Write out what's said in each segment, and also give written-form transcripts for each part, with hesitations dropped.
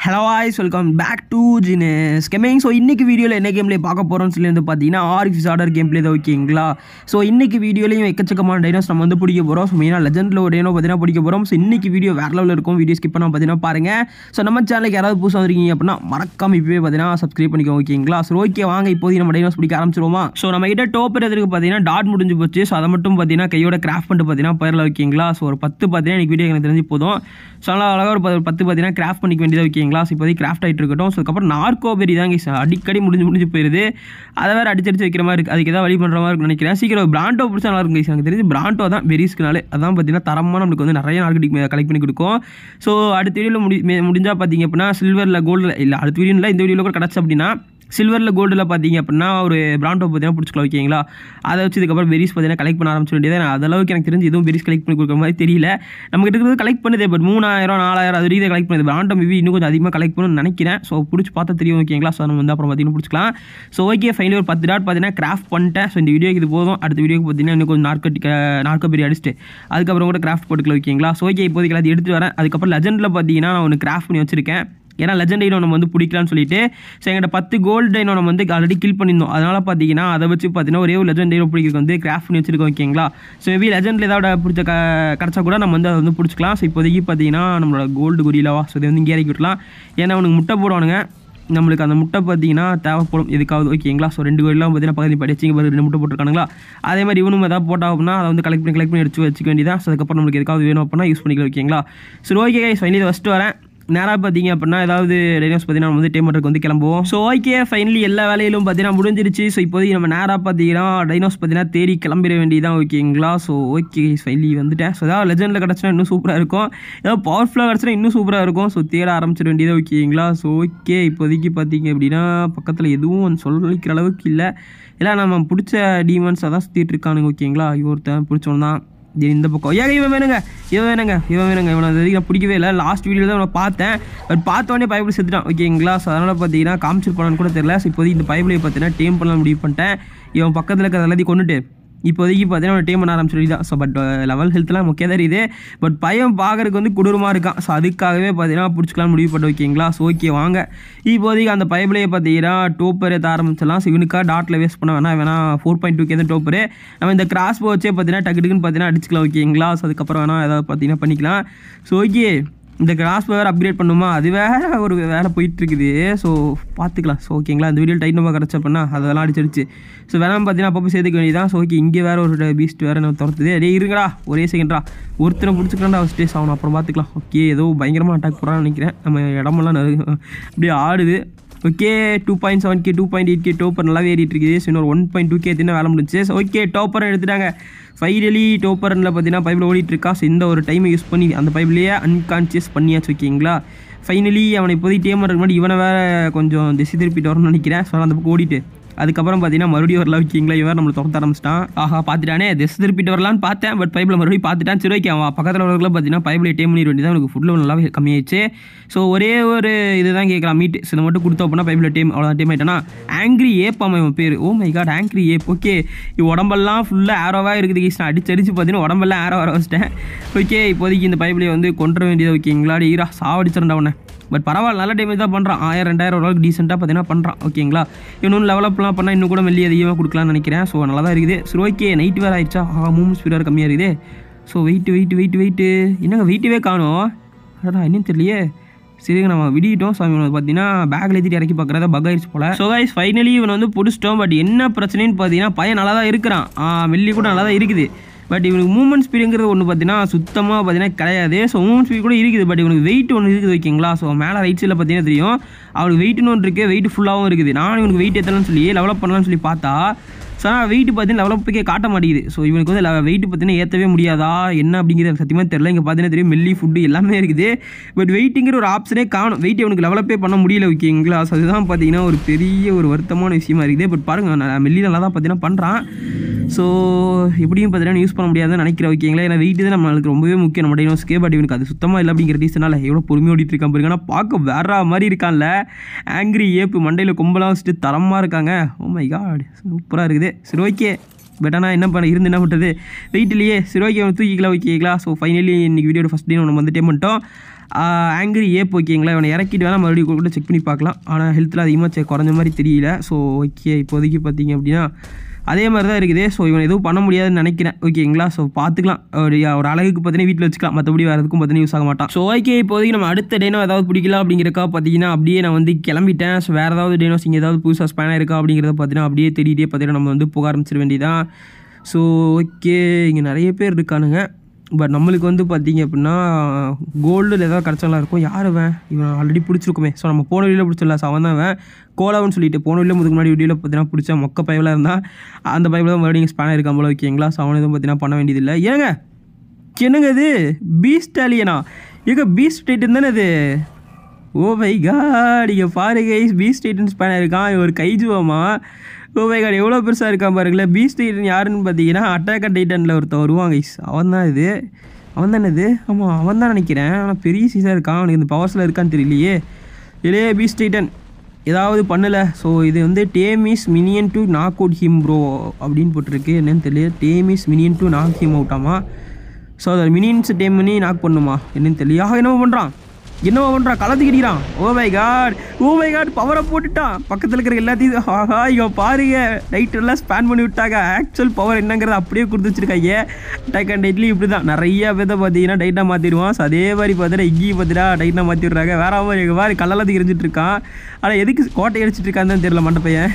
Hello guys, welcome back to Jinesh Gaming. So இன்னைக்கு வீடியோல என்ன கேம் ப்ளே பார்க்க போறோம்னு சொல்லி வந்து பாத்தீங்கன்னா ஆர்க்ஸ் ஆர்டர் கேம் ப்ளே தான் ஓகேங்களா. சோ இன்னைக்கு வீடியோலயும் எக்கச்சக்கமான டைனோஸ் நம்ம வந்து பிடிக்க போறோம். சோ மெயினா லெஜெண்ட்ல ஒரு டைனோ பாத்தீங்கன்னா பிடிக்க போறோம். சோ இன்னைக்கு வீடியோ வேற லெவல்ல இருக்கும். வீடியோ ஸ்கிப் பண்ணாம பாத்தீங்கன்னா பாருங்க. சோ நம்ம சேனலுக்கு யாராவது புதுசா வந்திருக்கீங்க அப்படினா மறக்காம இப்பவே பாத்தீங்கன்னா சப்ஸ்கிரைப் பண்ணிக்கோங்க ஓகேங்களா. சோ ஓகே வாங்க இப்போதைக்கு நம்ம டைனோஸ் பிடிக்க ஆரம்பிச்சிரோமா. சோ நம்ம கிட்ட டோப்பர் எதுக்கு பாத்தீங்கன்னா டாட் முடிஞ்சு போச்சு. சோ அத மட்டும் பாத்தீங்கன்னா கையோட கிராஃப்ட் பண்ணிட்டு பாத்தீங்கன்னா பைரல ஓகேங்களா. சோ ஒரு 10 பாத்தீங்கன்னா இன்னைக்கு வீடியோ எனக்கு தெரிஞ்சு போதும். ஸோ அதனால் அழகாக ஒரு 10 பார்த்தீங்கன்னா கிராஃப்ட் பண்ணிக்க வேண்டியதாக ஓகேங்களா. ஸோ இப்போதைக்கு கிராஃப்ட் ஆகிட்டு இருக்கட்டும். ஸோ அதுக்கப்புறம் நார்கோபெரி தாங்க அடிக்கடி முடிஞ்சு போயிடுது. அதை வேறு அடிச்சு வைக்கிற மாதிரி இருக்குது. அதுக்கு ஏதாவது வழி பண்ணுற மாதிரி இருக்குன்னு நினைக்கிறேன். சீக்கிரம் பிராண்டோ பிடிச்சா நல்லா இருக்கும். எனக்கு தெரிஞ்சு பிராண்டோ தான் பெரிஸ்க்குனாலே அதான் பார்த்தீங்கன்னா தரமாக நம்மளுக்கு வந்து நிறைய நார்கட்டிக் கலெக்ட் பண்ணி கொடுக்கும். ஸோ அடுத்த வீடியோவில் முடிஞ்சால் பார்த்தீங்க அப்படின்னா சில்வரில் கோல்டில் இல்லை அடுத்த வீடியோ இல்லை இந்த வீடியோவில் கூட கிடச்சி அப்படின்னா சில்வரில் கோல்டில் பார்த்தீங்க அப்படின்னா ஒரு பிராண்டோ பார்த்தீங்கன்னா பிடிச்சிக்கலாம் ஓகேங்களா. அதை வச்சு இதுக்கப்புறம் பெரிஸ் பார்த்தீங்கன்னா கலெக்ட் பண்ண ஆரம்பிச்சு வேண்டியது. அதளவுக்கு எனக்கு தெரிஞ்சு எதுவும் பெரிஸ் கலெக்ட் பண்ணி கொடுக்குற மாதிரி தெரியல. நம்ம கிட்ட இருக்கிறது கலெக்ட் பண்ணுது பட் 3000 4000 அது ரீதியாக கலெக்ட் பண்ணுது. பிராண்டோ மேபி இன்னும் கொஞ்சம் அதிகமாக கலெக்ட் பண்ணணும்னு நினைக்கிறேன். ஸோ பிடிச்சி பார்த்தா தெரியும் ஓகேங்களா. ஸோ நம்ம வந்து அப்புறம் பார்த்தீங்கன்னா பிடிச்சிக்கலாம். ஸோ ஓகே ஃபைனலி ஒரு 10 டாட் பார்த்தீங்கன்னா கிராஃப்ட் பண்ணிட்டேன். ஸோ இந்த வீடியோக்கு இது போதும். அடுத்த வீடியோக்கு பார்த்தீங்கன்னா இன்னும் கொஞ்சம் நார்கோபெரி அடிச்சுட்டு அதுக்கப்புறம் கூட கிராஃப்ட் போட்டுக்கலாம் ஓகேங்களா. ஸோ ஓகே இப்போதைக்கு எல்லாத்தையும் எடுத்துகிட்டு வரேன். அதுக்கப்புறம் லெஜெண்டில் பார்த்தீங்கன்னா நான் ஒன்று கிராஃப்ட் பண்ணி வச்சிருக்கேன். ஏன்னா லெஜெண்ட் டைனோ நம்ம வந்து பிடிக்கலான்னு சொல்லிட்டு ஸோ எங்கிட்ட 10 கோல்டு டைனோ நம்ம வந்து ஆல்ரெடி கில் பண்ணியிருந்தோம். அதனால் பார்த்தீங்கன்னா அதை வச்சு பார்த்தீங்கன்னா ஒரே ஒரு லெஜெண்ட் டைனோ பிடிக்கிறது வந்து கிராஃப்ட் பண்ணி வச்சிருக்கோம் ஓகேங்களா. ஸோ மேபி லெஜெண்டில் ஏதாவது பிடிச்ச கிடச்சா கூட நம்ம வந்து அதை வந்து பிடிச்சிக்கலாம். ஸோ இப்போதைக்கு பார்த்தீங்கன்னா நம்மளோட கோல்டு குறியிலவா ஸோ இதை வந்து இங்கே இறக்கி விட்டலாம். ஏன்னா அவனுக்கு முட்டை போடுவானுங்க. நம்மளுக்கு அந்த முட்டை பார்த்தீங்கன்னா தேவைப்படும் எதுக்காவது ஓகேங்களா. ஸோ 2 கோயிலாம் பார்த்தீங்கன்னா பகுதி படிச்சிங்க 2 முட்டை போட்டுருக்கானுங்களா. அதே மாதிரி இவனும் ஏதாவது போட்டா அப்படின்னா அதை வந்து கலெக்ட் பண்ணி எடுத்து வச்சுக்க வேண்டியதான். ஸோ அதுக்கப்புறம் நம்மளுக்கு எதுக்காவது வேணும் அப்படின்னா யூஸ் பண்ணிக்கலாம் ஓகேங்களா. ஸோ ஓகே ஃபைனலி ஃபஸ்ட்டு வரேன். நேராக பார்த்தீங்க அப்படின்னா ஏதாவது டைனோஸ் பார்த்தீங்கன்னா நம்ம வந்து டேமருக்கு வந்து கிளம்புவோம். ஸோ ஓகே ஃபைனலி எல்லா வேலையிலும் பார்த்தீங்கன்னா முடிஞ்சிருச்சு. ஸோ இப்போதைக்கு நம்ம நேராக பார்த்தீங்கன்னா டைனோஸ் பார்த்தீங்கன்னா தேடி கிளம்பிட வேண்டியதான் ஓகேங்களா. ஸோ ஓகே ஃபைனலி வந்துட்டேன். ஸோ ஏதாவது லெஜெண்டில் கிடச்சினா இன்னும் சூப்பராக இருக்கும். ஏதாவது பவர்ஃபுல்லாக கிடச்சினா இன்னும் சூப்பராக இருக்கும். ஸோ தேட ஆரம்பிச்சிட வேண்டியதாக ஓகேங்களா. ஸோ ஓகே இப்போதைக்கு பார்த்தீங்க அப்படின்னா பக்கத்தில் எதுவும் சொல்லிக்கிற அளவுக்கு இல்லை. எல்லாம் நம்ம பிடிச்ச டீமன்ஸை தான் சுற்றிட்டு இருக்கானுங்க ஓகேங்களா. ஒருத்தன் பிடிச்சவன் தான் இந்த பக்கம் இவன் வேணுங்க இவனை நான் பிடிக்கவே இல்லை. லாஸ்ட் வீடியோவில் தான் இவனை பார்த்தேன். பட் பார்த்தோன்னே பைபிள் செத்துட்டான் ஓகேங்களா. ஸோ அதனால் பார்த்தீங்கன்னா காமிச்சிருப்பானு கூட தெரியல. ஸோ இப்போதைக்கு இந்த பைபிளை பார்த்தீங்கன்னா டேம் பண்ணலாம் முடிவு பண்ணிட்டேன். இவன் பக்கத்தில் இருக்கிற எல்லாத்தையும் கொண்டுட்டு இப்போதைக்கு பார்த்தீங்கன்னா டேம் பண்ண ஆரம்பிச்சு தான். ஸோ பட் லெவல் ஹெல்த்லாம் முக்கியம் தான் இது. பட் பையன் பார்க்கறதுக்கு வந்து கொடூரமாக இருக்கான். ஸோ அதுக்காகவே பார்த்தீங்கன்னா பிடிச்சிக்கலாம் முடிவு பண்ண ஓகேங்களா. ஸோ ஓகே வாங்க இப்போதைக்கு அந்த பைபிளையே பார்த்தீங்கன்னா டோப்பர் ஏற்ற ஆரம்பிச்சிடலாம். ஸோ இவனுக்காக டாட்டில் வேஸ்ட் பண்ண வேணா 4.2K தான் டோப்பரு. நம்ம இந்த கிராஸ் போ வச்சே பார்த்தீங்கன்னா டக்குன்னு பார்த்தீங்கன்னா அடிச்சுக்கலாம் ஓகேங்களா. ஸோ அதுக்கப்புறம் வேணா ஏதாவது பார்த்தீங்கன்னா பண்ணிக்கலாம். ஸோ ஓகே இந்த கிராஸ் வேறு அப்கிரேட் பண்ணுமா அது வேறு ஒரு வேலை போயிட்டுருக்குது. ஸோ பார்த்துக்கலாம். ஸோ ஓகேங்களா இந்த வீடியோ டைட் நம்ம கிடச்ச அப்படின்னா அதெல்லாம் அடிச்சிருச்சு. ஸோ வேணாம் பார்த்தீங்கன்னா அப்போ சேர்த்துக்க வேண்டியதான். ஸோ ஓகே இங்கே வேறு ஒரு பீஸ்ட் வேறு நம்ம துரத்துது. அதே இருங்கடா ஒரே செகண்டா ஒருத்தனை பிடிச்சிக்கலாம்டா ஸ்டேஸ் ஆகணும் அப்புறம் பார்த்துக்கலாம். ஓகே ஏதோ பயங்கரமாக அட்டாக் போகிறான்னு நினைக்கிறேன். நம்ம இடமெல்லாம் அப்படியே ஆடுது. ஓகே 2.7K 2.8K டோப்பர் நல்லா ஏறிட்டு இருக்குது. ஸோ இன்னொரு 1.2K எத்தனை வேலை முடிஞ்சு. ஸோ ஓகே டோப்பரை எடுத்துட்டாங்க. ஃபைனலி டோப்பரில் பார்த்தீங்கன்னா பைபிள் ஓடிட்டுருக்கா. ஸோ இந்த ஒரு டைமை யூஸ் பண்ணி அந்த பைபிளையே அன்கான்ஷியஸ் பண்ணியாச்சு ஓகேங்களா. ஃபைனலி அவனை இப்போதைக்கு டேம் பண்ணுறதுக்கு முன்னாடி இவனை வேறு கொஞ்சம் திசை திருப்பிட்டு வரணும்னு நினைக்கிறேன். ஸோ அந்த பக்கம் ஓடிட்டு அதுக்கப்புறம் பார்த்தீங்கன்னா மறுபடியும் வரலாம் ஓகேங்களா. இவன் நம்மளை துரத்த ஆரம்பிச்சிட்டான். ஆஹா பார்த்துட்டானே திசை திருப்பிட்டு வரலான்னு பார்த்தேன். பட் பைபிளை மறுபடியும் பார்த்துட்டான். சரி ஓகே அவன் பக்கத்தில் வரக்குள்ள பார்த்தீங்கன்னா பைபிளை டேம் பண்ணிட வேண்டியதான். எனக்கு ஃபுட்டில் நல்லாவே கம்மியாயிடுச்சு. ஸோ ஒரே ஒரு இதுதான் கேட்கலாம் மீட். ஸோ இதை மட்டும் கொடுத்தோம் அப்படின்னா பைபிளை டேம் அவ்வளோதான் டேம் ஆகிட்டானா. ஆங்க்ரி ஏப் அவன் பேர். Oh my god angry ape. Okay உடம்பெல்லாம் ஃபுல்லாக ஆரோவாக இருக்குது கீஸ். நான் அடிச்சு பார்த்தீங்கன்னா உடம்பெல்லாம் ஆரோ வர வச்சிட்டேன். ஓகே இப்போதைக்கு இந்த பைபிளை வந்து கொண்டு வேண்டியது ஓகேங்களா. ஈரா சாவடிச்சிருந்தா உடனே பட் பரவாயில்ல நல்ல டேமேஜ் தான் பண்ணுறான். 1000-2000 ஓரளவுக்கு டீசெண்டாக பார்த்தீங்கன்னா பண்ணுறான் ஓகேங்களா. இன்னும் லெவலப்லாம் பண்ணால் இன்னும் கூட வெளியே அதிகமாக கொடுக்கலான்னு நினைக்கிறேன். ஸோ நல்லா தான் இருக்குது. சரி ஓகே நைட் வேறு ஆயிடுச்சா. மூமெண்ட் ஸ்பீட் வேறு கம்மியாக இருக்குது. ஸோ வெயிட்டு என்னங்க வெயிட்டுவே காணும். அதான் என்னன்னு தெரியலையே. சரிங்க நம்ம விடிட்டோம். ஸோ இவனை பார்த்தீங்கன்னா பேக்கில் ஏற்றிட்டு இறக்கி பார்க்குறதா பக் ஆயிடுச்சு போல. ஸோ கைஸ் ஃபைனலி இவனை வந்து பிடிச்சிட்டோம். பட் என்ன பிரச்சனைன்னு பார்த்தீங்கன்னா பையன் நல்லா தான் இருக்கிறான். வெள்ளி கூட நல்லா தான் இருக்குது. பட் இவனுக்கு மூவ்மெண்ட் ஸ்பீடுங்கிறது ஒன்று பார்த்தீங்கன்னா சுத்தமாக பார்த்தீங்கன்னா கிடையாது. ஸோ மூவ்மெண்ட் ஸ்பீட் கூட இருக்குது. பட் இவனுக்கு வெயிட் ஒன்று இருக்குது ஓகேங்களா. ஸோ மேலே ரைட் சைடில் பார்த்தீங்கன்னா தெரியும் அவனுக்கு வெயிட்னு ஒன்று இருக்குது. வெயிட் ஃபுல்லாகவும் இருக்குது. நான் இவனுக்கு வெயிட் ஏற்றலாம்னு சொல்லி டெவலப் பண்ணலாம்னு சொல்லி பார்த்தா ஸோ ஆனால் வெயிட் பார்த்தீங்கன்னா லெவலப்புக்கே காட்ட மாட்டேங்குது. ஸோ இவனுக்கு வந்து வெயிட் பார்த்தீங்கன்னா ஏற்றவே முடியாதா என்ன அப்படிங்கிறது சத்தியமாக தெரியல. இங்கே பார்த்தீங்கன்னா தெரியும் மெல்லி ஃபுட்டு எல்லாமே இருக்குது. பட் வெயிட்டுங்கிற ஒரு ஆப்ஷனே காணும். வெயிட் இவனுக்கு லெவலப்பே பண்ண முடியல ஓகேங்களா. ஸோ அதுதான் பார்த்தீங்கன்னா ஒரு பெரிய ஒரு வருத்தமான விஷயமா இருக்குது. பட் பாருங்கள் நான் மெல்லி நல்லா தான் பார்த்தீங்கன்னா பண்ணுறான். ஸோ எப்படியும் பார்த்தீங்கன்னா யூஸ் பண்ண முடியாதுன்னு நினைக்கிறேன் ஓகேங்களா. ஏன்னா வெயிட் தான் நம்மளுக்கு ரொம்பவே முக்கியம் நம்ம டைனோஸ்க்கே. பட் இவனுக்கு அது சுத்தமாக இல்லை அப்படிங்கிற ரீசனால் எவ்வளோ பொறுமையாக ஓடிட்டு இருக்கான் பாருங்க. ஆனால் பார்க்க வேற மாதிரி இருக்கான்ல. ஆங்கிரி ஏப்பு மண்டையில் கொம்பெல்லாம் வச்சுட்டு தரமாக இருக்காங்க. ஓ மை காட் சூப்பராக இருக்குது. சரி ஓகே பட் ஆனால் என்ன பண்ண இருந்து என்ன பண்ணுறது வெயிட்லேயே சரி ஓகே தூக்கிக்கலாம் ஓகேங்களா. ஸோ ஃபைனலி இன்றைக்கி வீடியோட ஃபஸ்ட் டே நம்ம வந்துட்டே பண்ணிட்டோம். ஆங்கிரி ஏப் ஓகேங்களா. இவனை இறக்கிட்டு வேணால் மறுபடியும் கூட செக் பண்ணி பார்க்கலாம். ஆனால் ஹெல்த்தில் அதிகமாக குறைஞ்ச மாதிரி தெரியல. ஸோ ஓகே இப்போதைக்கு பார்த்தீங்க அப்படின்னா அதே மாதிரி தான் இருக்குது. ஸோ இவன் எதுவும் பண்ண முடியாதுன்னு நினைக்கிறேன் ஓகேங்களா. ஸோ பார்த்துக்கலாம், ஒரு அழகுக்கு பார்த்தீங்கன்னா வீட்டில் வச்சுக்கலாம், மற்றபடி வேறு எதுக்கும் பார்த்தீங்கன்னா யூஸ் ஆக மாட்டான். ஸோ ஓகே இப்போதைக்கு நம்ம அடுத்த டேனோ ஏதாவது பிடிக்கலாம் அப்படிங்கிறக்கா பார்த்தீங்கன்னா அப்படியே நான் வந்து கிளம்பிட்டேன். ஸோ வேறு ஏதாவது டேனோஸ் இங்கே ஏதாவது புதுசாக ஸ்பேனாக இருக்கா அப்படிங்கிறத பார்த்தீங்கன்னா அப்படியே தேடிட்டே பார்த்தீங்கன்னா நம்ம வந்து போக ஆரம்பிச்சிட வேண்டியதான். ஸோ ஓகே இங்கே நிறைய பேர் இருக்கானுங்க. பட் நம்மளுக்கு வந்து பார்த்தீங்க அப்படின்னா கோல்டில் ஏதாவது கிடச்சலாம் இருக்கும். யார் இவன் ஆல்ரெடி பிடிச்சிருக்குமே. ஸோ நம்ம போன வீடியோவில் பிடிச்சிடலாம். ஸோ அவன் தான் அவன் கோலாவுன்னு சொல்லிட்டு போன வீடியோ முதுக்கு முன்னாடி வீடியோவில் பார்த்தீங்கன்னா பிடிச்சா மொக்க பைபிளாக இருந்தால் அந்த பைபிள் தான் மறுபடியும் ஸ்பேனாக இருக்கான் போல ஓகேங்களா. ஸோ அவனை எதுவும் பார்த்தீங்கன்னா பண்ண வேண்டியதில்லை. என்னங்க இது பீஸ்ட் ஆலியனா பீஸ்ட் டைட்டன் தானே இது. ஓ மை காட் இங்கே பாருங்க பீஸ்ட் டைட்டன் ஸ்பேனாக இருக்கான். ஒரு கைஜுவமா ஓ மை காட் எவ்வளோ பெருசாக இருக்கான் பாருங்களேன். பீஸ்ட் டைட்டன் யாருன்னு பார்த்தீங்கன்னா அட்டாக் டைட்டனில் ஒருத்தன் வருவாங்க அவன் தான் இது. அவன் தானே இது. ஆமாம் அவன் தான் நினைக்கிறேன். ஆனால் பெரிய சீஸாக இருக்கான். அவனுக்கு இந்த பவர்ஸில் இருக்கான்னு தெரியலையே. இல்லையே பீஸ்ட் டைட்டன் ஏதாவது பண்ணலை. ஸோ இது வந்து damages minion to knock out him bro அப்படின்னு போட்டிருக்கு. என்னன்னு தெரியல. Damages minion to knock him அவுட்டாமா. ஸோ அதை மினியன்ஸ் டேம் பண்ணி நாக் பண்ணுமா என்னன்னு தெரியல. என்னவோ பண்ணுறான் களத்துக்கு அடிக்கிறான். ஓ மை காட் பவரை போட்டுட்டான். பக்கத்தில் இருக்கிற எல்லாத்தையும் ஆஹா இவன் பாருங்க டைட் எல்லாம் ஸ்பேன் பண்ணி விட்டாங்க. ஆக்சுவல் பவர் என்னங்கிறத அப்படியே கொடுத்து வச்சிருக்காங்க. அட்டாக் அண்ட் டைட்லி இப்படி தான் நிறைய பேர்த்த பார்த்தீங்கன்னா டைட்டாக மாற்றிடுவான். ஸோ அதே மாதிரி பார்த்தீங்கன்னா இங்கி பார்த்தீங்கன்னா டைட்டாக மாற்றி விட்றாங்க. வேற மாதிரி கல்லெல்லாம் எரிஞ்சிட்டு இருக்கான். ஆனால் எதுக்கு கோட்டை அடிச்சிட்டு இருக்கான்னு தெரியல மண்டப்பையன்.